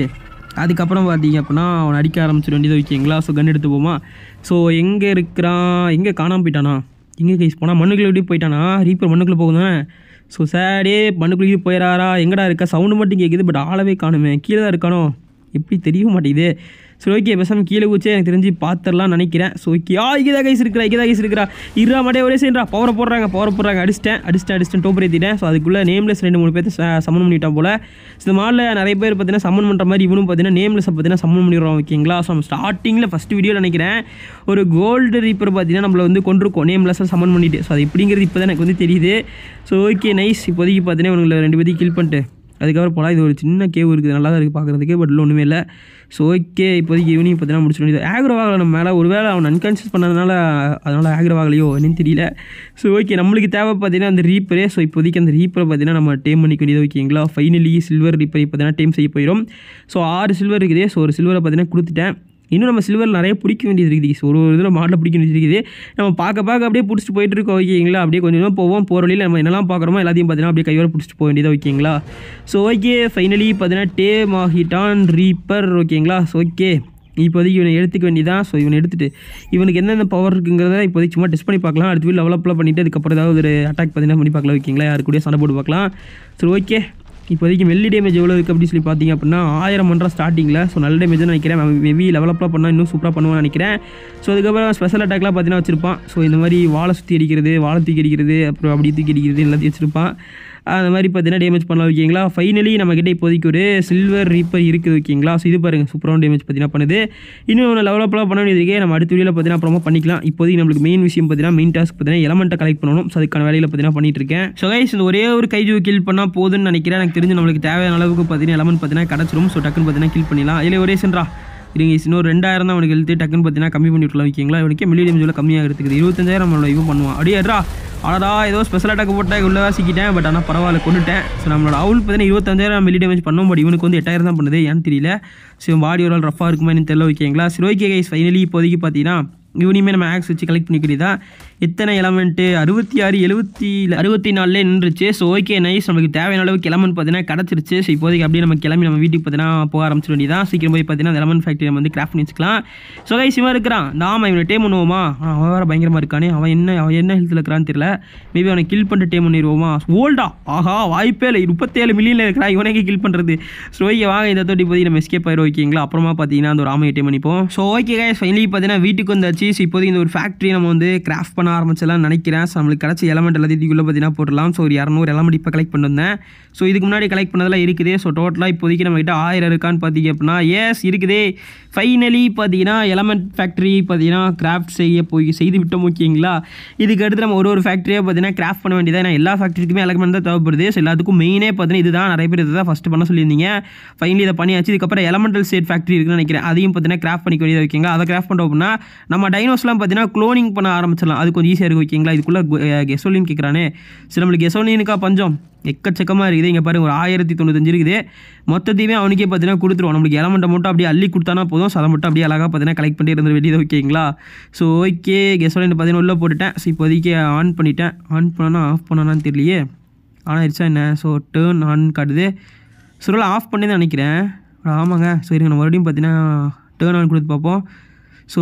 அதுக்கப்புறம் பார்த்தீங்க அப்படின்னா அவனை அடிக்க ஆரம்பிச்சிட வேண்டியது ஓகேங்களா. ஸோ கன் எடுத்து போமா. ஸோ எங்கே இருக்கிறான், எங்கே காணாமல் போயிட்டானா, எங்கே கைஸ் போனால் மண்ணுக்குள்ளே எப்படி போயிட்டானா, ரீப்பர் மண்ணுக்குள்ளே போகுதானே. ஸோ சாடே மண்ணுக்குள்ளே போயிடாரா, எங்கடா இருக்கா, சவுண்டு மட்டும் கேட்குது பட் ஆளவே காணுமே, கீழே தான் இருக்கானோ, எப்படி தெரிய மாட்டேங்குது. ஸோ ஓகே பேசாமல் கீழே குச்சி எனக்கு தெரிஞ்சு பார்த்துடலாம் நினைக்கிறேன். ஸோ ஓகே இங்கே கைஸ் இருக்கிறா இருறா மாட்டே ஒரே செய்யறா, பவரை போடுறாங்க அடிச்சிட்டேன் டோப்பர் ஏற்றிட்டேன். ஸோ அதுக்குள்ளே நேம்லெஸ் 2-3 பேர் சமன் பண்ணிட்டான் போல். ஸோ இந்த மாலில் நிறைய பேர் பார்த்தீங்கன்னா சமன் பண்ணுற மாதிரி இவனும் பார்த்தீங்கன்னா நேம்லெஸை பார்த்தீங்கன்னா சமன் பண்ணிடுறோம் ஓகேங்களா. ஸோ நம்ம ஸ்டார்டிங்கில் ஃபஸ்ட் வீடியோவில் நினைக்கிறேன் ஒரு கோல்டு ரீப்பர் பார்த்தீங்கன்னா நம்மளை வந்து கொண்டிருக்கோம் நேம்லெஸ்ஸாக சமன் பண்ணிட்டு. ஸோ அது எப்படிங்கிறது இப்போ தான் எனக்கு வந்து தெரியுது. So okay nice. இப்போதைக்கு பார்த்தீங்கன்னா இவங்களை 2 பேரையும் கில் பண்ணிட்டு அதுக்கப்புறம் போகலாம். இது ஒரு சின்ன கேவ் இருக்குது, நல்லா தான் இருக்குது பார்க்குறதுக்கு, பட் ஒன்றுமே இல்லை. ஸோ ஓகே இப்போதைக்கு ஈவினிங் பார்த்தீங்கன்னா முடிச்சு வேண்டியது. ஆக்ரோவாகலை நம்ம மேலே ஒரு வேளை அவன் அன்கான்ஷியஸ் பண்ணதுனால அதனால் ஆக்ரோவாகலையோ என்னன்னு தெரியல. ஸோ ஓகே நம்மளுக்கு தேவை பார்த்தீங்கன்னா அந்த ரீப்பரே. ஸோ இப்போதைக்கு அந்த ரீப்பரை பார்த்தீங்கன்னா நம்ம டேம் பண்ணிக்க வேண்டியது ஓகேங்களா. ஃபைனலி சில்வர் ரீப்பரை பார்த்தீங்கன்னா டேம் செய்ய போயிடும். ஸோ 6 சில்வர் இருக்குது. ஸோ ஒரு சில்வரை பார்த்தீங்கன்னா கொடுத்துட்டேன். இன்னும் நம்ம சில்வர் நிறைய பிடிக்க வேண்டியது இருக்குது. ஸோ ஒரு இதில் மாடலில் பிடிக்க வேண்டியது இருக்குது. நம்ம பார்க்க அப்படியே பிடிச்சிட்டு போயிட்டு இருக்கோம் ஓகேங்களா. அப்படியே கொஞ்சம் போவோம், போகிற வழியில் நம்ம என்னெல்லாம் பார்க்குறோமோ எல்லாத்தையும் பார்த்தீங்கன்னா அப்படியே கையோட பிடிச்சிட்டு போக வேண்டியது ஓகேங்களா. ஸோ ஓகே ஃபைனலி பார்த்தீங்கன்னா டேம் ஆகிட்டான் ரீப்பர் ஓகேங்களா. ஸோ ஓகே இப்போதைக்கு இவனை எடுத்துக்க வேண்டியதான். ஸோ இவனை எடுத்துகிட்டு இவனுக்கு என்னென்ன பவர் இருக்குங்கிறத இப்போதைக்கு சும்மா டெஸ்ட் பண்ணி பார்க்கலாம். அடுத்த வீட்டில் டெவலப்லாம் பண்ணிவிட்டு அதுக்கப்புறம் ஏதாவது ஒரு அட்டாக் பார்த்தீங்கன்னா பண்ணி பார்க்கலாம் ஓகேங்களா. யாரு கூட சண்டை போட்டு பார்க்கலாம். ஸோ ஓகே இப்போதைக்கு மெல்லி டேமேஜ் எவ்வளோ இருக்குது அப்படின்னு சொல்லி பார்த்தீங்க அப்படின்னா 1000 பண்ணுறா ஸ்டார்டிங்கில். ஸோ நல்ல டேமேஜ் தான் நினைக்கிறேன். மேபி லெவலப்லாம் பண்ணால் இன்னும் சூப்பராக பண்ணுவான்னு நினைக்கிறேன். ஸோ அதுக்கப்புறம் ஸ்பெஷல் அட்டாக்லாம் பார்த்தீங்கன்னா வச்சிருப்பான். ஸோ இந்த மாதிரி வாழை சுற்றி அடிக்கிறது, வாழை தூக்கி அடிக்கிறது, அப்புறம் அப்படி தூக்கி அடிக்கிறது எல்லாத்தையும் வச்சிருப்பான். அந்த மாதிரி பார்த்தீங்கன்னா டேமேஜ் பண்ணலாம் ஓகேங்களா. ஃபைனலி நம்மக்கிட்ட இப்போதைக்கு ஒரு சில்வர் ரீப்பர் இருக்குது ஓகேங்களா. ஸோ இது பாருங்கள் சூப்பரான டேமேஜ் பார்த்தீங்கன்னா பண்ணுது. இன்னும் ஒன்று லெவலப்லாம் பண்ண வேண்டியது நம்ம அடுத்த வீடியோவில் பார்த்தீங்கன்னா அப்புறமா பண்ணிக்கலாம். இப்போதைக்கு நம்மளுக்கு மெயின் விஷயம் பார்த்தீங்கன்னா மெயின் டாஸ்க் பார்த்தீங்கன்னா எலமெண்ட்டை கலெக்ட் பண்ணணும். ஸோ அதுக்கான வேலையில் பார்த்தீங்கன்னா பண்ணிட்டு இருக்கேன். ஸோ கைஸ் இந்த ஒரே ஒரு கைஜு கில் பண்ணால் போதுன்னு நினைக்கிறேன். எனக்கு தெரிஞ்சு நம்மளுக்கு தேவையான அளவுக்கு பார்த்தீங்கன்னா எலமெண்ட் பார்த்தீங்கன்னா கிடச்சிரும். ஸோ டக்குன்னு பார்த்தீங்கன்னா கில் பண்ணிடலாம். இதில் ஒரே சென்றா இருங்க இன்னொரு 2000 தான் அவனுக்கு எழுத்து டக்குன்னு பார்த்தீங்கன்னா கம்மி பண்ணி விட்டுலாம் ஓகேங்களா. இவனுக்கே மில்லி டேமேஜ் கம்மியாக இருக்குது. 25000 நம்மளோட இவன் பண்ணுவான். அப்படியேறா அடடா ஏதோ ஸ்பெஷல் அட்டாக் போட்டால் உள்ளதாக சிக்கிட்டேன். பட் ஆனால் பரவாயில்ல கொண்டுட்டேன். ஸோ நம்மளோட அவுல் பார்த்தீங்கன்னா 25000 மில்லி டேமேஜ் பண்ணும். பட் இவனுக்கு வந்து 8000 தான் பண்ணுது, ஏன்னு தெரியல. ஸோ பாடி ஒரு ரஃபாக இருக்குமான்னு தெரியல ஓகேங்களா. சரி ஓகே கைஸ் ஃபைனலி இப்போதைக்கு பார்த்தீங்கன்னா இவனையுமே நம்ம ஆக்ஸ் வச்சு கலெக்ட் பண்ணிக்கிட்டா எத்தனை எலமெண்ட்டு 66 64 நின்றுச்சு. ஸோ ஓகே நைஸ் நம்மளுக்கு தேவையான அளவுக்கு எலமெண்ட் பார்த்தீங்கன்னா கிடச்சிருச்சு. ஸோ இப்போதைக்கு அப்படியே நம்ம கிளம்பி நம்ம வீட்டுக்கு பார்த்தீங்கன்னா போக ஆரம்பிச்சிட வேண்டியதான். சீக்கிரம் போய் பார்த்தீங்கன்னா அந்த எலமெண்ட் ஃபேக்ட்ரி நம்ம வந்து கிராஃப்ட் பண்ணி வச்சுக்கலாம். ஸோ கைஸ் இவன் இருக்கிறான் நாம இவனை டேம் பண்ணுவோமா. அவன் வேறு பயங்கரமாக இருக்கானே. அவன் என்ன ஹெல்த்தில் இருக்கிறான்னு தெரியல. மேபி அவனை கில் பண்ணிட்டு டேம் பண்ணிடுவோமா. ஓல்டா ஆஹா வாய்ப்பே இல்லை, 37 மில்லியனில் இருக்கிறான். இவனைக்கு கில் பண்ணுறது. ஸோ ஓகே வாங்க இந்த தொட்டி இப்போதைக்கு நம்ம எஸ்கேப் ஆயிரும் ஓகேங்களா. அப்புறமா பார்த்தீங்கன்னா அந்த ஒரு ஆமையை டேம் பண்ணிப்போம். ஸோ ஓகே கைஸ் ஃபைனலி பார்த்தீங்கன்னா வீட்டுக்கு வந்தாச்சு. ஸோ இப்போதைக்கு இந்த ஒரு ஃபேக்ட்ரி நம்ம வந்து கிராஃப்ட் பண்ண ஆரம்பிச்சலாம் நினைக்கிறேன். ஸோ நம்மளுக்கு கிடச்ச எலமெண்ட் எல்லாத்தையும் இதுக்குள்ளே பார்த்தீங்கன்னா போட்டுடலாம். ஸோ ஒரு 200 எலமெண்ட் இப்போ கலெக்ட் பண்ணி வந்தேன். ஸோ இதுக்கு முன்னாடி கலெக்ட் பண்ணதெல்லாம் இருக்குது. ஸோ டோட்டலாக இப்போதைக்கு நம்மகிட்ட 1000 இருக்கான்னு பார்த்தீங்க அப்படின்னா எஸ் இருக்குதே. ஃபைனலி பார்த்தீங்கன்னா எலமெண்ட் ஃபேக்ட்ரி பார்த்தீங்கன்னா கிராஃப்ட் செய்து விட்டோம் ஓகேங்களா. இதுக்கு அடுத்து நம்ம ஒரு ஃபேக்ட்ரியாக பார்த்தீங்கன்னா கிராஃப்ட் பண்ண வேண்டியதான். ஏன்னா எல்லா ஃபேக்ட்ரிக்குமே எலமெண்ட் தான் தேவைப்படுது. ஸோ எல்லாத்துக்கும் மெயினே பார்த்தீங்கன்னா இதுதான். நிறைய பேர் இதை தான் ஃபஸ்ட்டு பண்ண சொல்லியிருந்தீங்க. ஃபைனலி இதை பண்ணியாச்சு. இதுக்கப்புறம் எலமெண்டல் ஸ்டேட் ஃபேக்ட்ரி இருக்குன்னு நினைக்கிறேன். அதையும் பார்த்தீங்கன்னா கிராஃப்ட் பண்ணிக்க வேண்டியது ஓகேங்களா. அதை கிராஃப்ட் பண்ணோம் அப்படின்னா நம்ம டைனோஸ்லாம் பார்த்தீங்கன்னா க்ளோனிங் பண்ண ஆரம்பிச்சிடலாம். அது கொஞ்சம் ஈஸியாக இருக்கும் ஓகேங்களா. இதுக்குள்ளே கெசோலின் கேட்குறானே. சரி நம்மளுக்கு கெசோலினுக்கா பஞ்சம் எக்கச்சக்கமாக இருக்குது. இங்கே பாருங்க ஒரு 1095 இருக்குது. மொத்தத்தையுமே அவனுக்கே பார்த்தீங்கன்னா கொடுத்துருவோம். நம்மளுக்கு எலமெண்ட்டை மட்டும் அப்படியே அள்ளி கொடுத்தானா போதும். ஸோ அதை மட்டும் அப்படியே அழகாக பார்த்தீங்கன்னா கலெக்ட் பண்ணிட்டு இருந்த வேண்டியது ஓகேங்களா. ஸோ ஓகே கெசோலின் பார்த்தீங்கன்னா உள்ளே போட்டுட்டேன். ஸோ இப்போதைக்கு ஆன் பண்ணிட்டேன். ஆன் பண்ணனா ஆஃப் பண்ணானான்னு தெரியலையே. ஆன் ஆயிடுச்சா என்ன. ஸோ டேர்ன் ஆன் காட்டுது. ஸோ ஆஃப் பண்ணி தான் நினைக்கிறேன். ஆமாங்க. சரி நம்ம மறுபடியும் பார்த்தீங்கன்னா டேர்ன் ஆன் கொடுத்து பார்ப்போம். ஸோ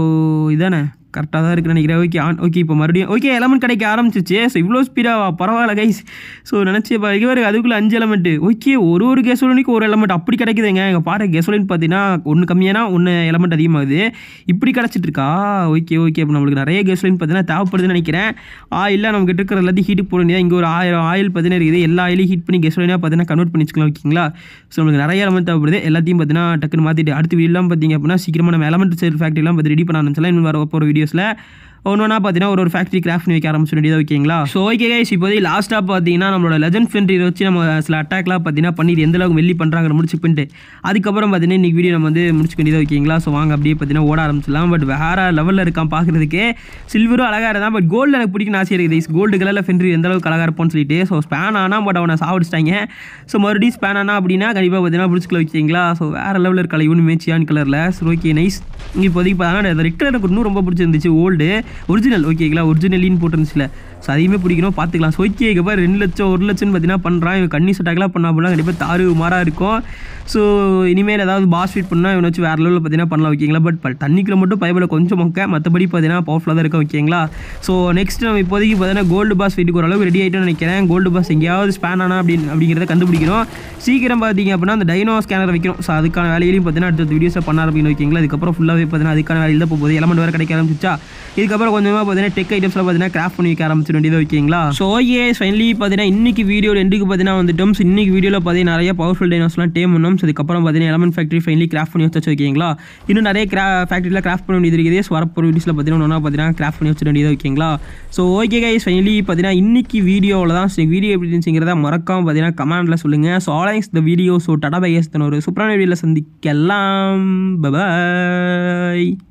இதானே கரெக்டாக தான் இருக்குன்னு நினைக்கிறேன். ஓகே ஓகே இப்போ மறுபடியும் ஓகே எலமெண்ட் கிடைக்க ஆரம்பிச்சிச்சு. ஸோ இவ்வளோ ஸ்பீடாக பரவாயில்ல கைஸ். ஸோ நினச்சி பாருங்க அதுக்குள்ளே 5 எலமெண்ட்டு. ஓகே ஒரு கெசோலினுக்கு ஒரு எலமெண்ட் அப்படி கிடைக்குதுங்க. எங்கள் பாரு கெசோலின் பார்த்தீங்கன்னா ஒன்று கம்மியானா ஒன்று எலமெண்ட் அதிகமாகுது. இப்படி கிடச்சிட்ருக்கா. ஓகே அப்போ நம்மளுக்கு நிறைய கெசோலின் பார்த்தீங்கன்னா தேவைப்படுதுன்னு நினைக்கிறேன். ஆயில் நம்ம கிட்ட இருக்கிற எல்லாத்தையும் ஹீட் போட வேண்டியது. இங்கே ஒரு 1000 ஆயில் பார்த்தீங்கன்னா இருக்குது. எல்லா ஆயிலையும் ஹீட் பண்ணி கெசோலினாக பார்த்தீங்கன்னா கன்வெர்ட் பண்ணி வச்சுக்கலாம் ஓகேங்களா. ஸோ நம்மளுக்கு நிறைய எலமெண்ட் தேவைப்படுது. எல்லாத்தையும் பார்த்தீங்கன்னா டக்குன்னு மாற்றிட்டு அடுத்த வீடியோலாம் பார்த்தீங்க அப்படின்னா சீக்கிரமாக நம்ம எலமெண்ட் சேல் ஃபேக்ட்ரிலாம் பார்த்து ரெடி பண்ண ஆரம்பிச்சலாம். இன்னும் வர போகிற வீடியோஸில் ஒன்றா பார்த்தீங்கன்னா ஒரு ஃபேக்ட்ரி கிராஃப்ட் பண்ணி வைக்க ஆரம்பிச்சு வேண்டியதாக ஓகேங்களா. ஸோ ஓகே கைஸ் இப்போதைக்கு லாஸ்ட்டாக பார்த்தீங்கன்னா நம்மளோட லெஜண்ட் ஃபென்ரியை வச்சு நம்ம சில அட்டாக்லாம் பார்த்தீங்கன்னா பண்ணிட்டு எந்த அளவுக்கு வெள்ளி பண்ணுறாங்க முடிச்சு பண்ணிட்டு அதுக்கப்புறம் பார்த்தீங்கன்னா இன்றைக்கி வீடியோ நம்ம வந்து முடிச்சு வேண்டியதாக ஓகேங்களா. ஸோ வாங்க அப்படியே பார்த்தீங்கன்னா ஓட ஆரம்பிச்சிடலாம். பட் வேறு லெவலில் இருக்கான் பார்க்குறதுக்கு. சில்வரும் அழகாக இருந்தால் பட் கோல்டு எனக்கு பிடிக்கும் ஆசையாக இருக்குது. கோல்டு கலரில் ஃபென்ரி எந்த அளவுக்கு அழகாக இருப்போம்னு சொல்லிட்டு. ஸோ ஸ்பேன் ஆனால் பட் அவனை சாப்பிடுச்சிட்டாங்க. ஸோ மறுபடியும் ஸ்பேன் ஆனால் அப்படின்னா கண்டிப்பாக பார்த்தீங்கன்னா பிடிச்சிக்கல ஓகேங்களா. ஸோ வேறு லெவலில் இருக்கல இவனு மேட்சியான் கலரில். So okay nice. இப்போதைக்கு பார்த்தீங்கன்னா ரெட் கலர் எனக்கு இன்னும் ரொம்ப பிடிச்சிருந்துச்சு. ஓல்டு ஒரிஜினல் ஓகேங்களா. ஒரிஜினலின்னு போட்டுருந்துச்சுல. ஸோ அதையுமே பிடிக்கணும் பார்த்துக்கலாம். ஸோ ஓகே இப்போ 2 லட்சம் 1 லட்சம்னு பார்த்தீங்கன்னா பண்ணுறான். இவன் கண்ணி அட்டாக்லாம் பண்ணா அப்படின்னா கண்டிப்பாக தாறு மாறாக இருக்கும். ஸோ இனிமேல் ஏதாவது பாஸ் ஃபீட் பண்ணால் இவனை வச்சு வேறு லெவலில் பார்த்தீங்கன்னா பண்ணலாம் ஓகேங்களா. பட் தண்ணிக்குள்ள மட்டும் பைபிள் கொஞ்சம் மற்றபடி பார்த்தீங்கன்னா பவர்ஃபுல்லாக தான் இருக்கும் ஓகேங்களா. ஸோ நெக்ஸ்ட் நம்ம இப்போதைக்கு பார்த்தீங்கன்னா கோல்டு பாஸ் ஃபீட்டுக்கு ஓரளவுக்கு ரெடி ஆகிட்டோன்னு நினைக்கிறேன். கோல்டு பாஸ் எங்கேயாவது ஸ்பேன் ஆனா அப்படிங்கிறத கண்டுபிடிக்கணும். சீக்கிரம் பார்த்தீங்க அப்படின்னா அந்த டைனோ ஸ்கேனர் வைக்கணும். ஸோ அதுக்கான வேலையிலையும் பார்த்தீங்கன்னா அடுத்த வீடியோஸை பண்ண ஆரம்பிக்கணும் ஓகேங்களா. அதுக்கப்புறம் ஃபுல்லாகவே பார்த்தீங்கன்னா அதுக்கான வேலையில் தான் போகுது. எலமெண்ட் வேறு கிடைக்க ஆரம்பிச்சிச்சா. இதுக்கப்புறம் கொஞ்சமாக பார்த்தீங்கன்னா டெக் ஐட்டம்ஸ்லாம் பார்த்தீங்கன்னா கிராஃப்ட் பண்ணி வைக்க ஆரம்பிச்சிட வேண்டியது ஓகேங்களா. ஸோ ஃபைனலி பார்த்தீங்கன்னா இன்னைக்கு வீடியோ எண்டுக்கு பார்த்தீங்கன்னா வந்துட்டோம். ஸோ இன்னைக்கு வீடியோவில் பார்த்தீங்கன்னா நிறைய பவர்ஃபுல் டைனோஸ்லாம் டேம் பண்ணோம். ஸோ அதுக்கப்புறம் பார்த்தீங்கன்னா எலமெண்ட் ஃபேக்ட்ரி ஃபைனலி கிராஃப்ட் பண்ணி வச்சு ஓகேங்களா. இன்னும் நிறைய ஃபேக்ட்ரியில் கிராஃப்ட் பண்ண வேண்டியது இருக்குது. ஸோ வரப்போ வீடியோஸில் பார்த்தீங்கன்னா ஒன்றா பார்த்தீங்கன்னா கிராஃப்ட் பண்ணி வச்சிட வேண்டியது ஓகேங்களா. ஸோ ஓகே கைஸ் ஃபைனலி பார்த்தீங்கன்னா இன்னைக்கு வீடியோவில் தான். ஸோ வீடியோ எப்படி இருந்துச்சுங்கிறத மறக்காம பார்த்தீங்கன்னா கமெண்ட்டில் சொல்லுங்கள். ஸோ ஆல்வேஸ் இந்த video so tata bye guys. ஒரு சூப்பரான வீடியோவில் சந்திக்கலாம். பை.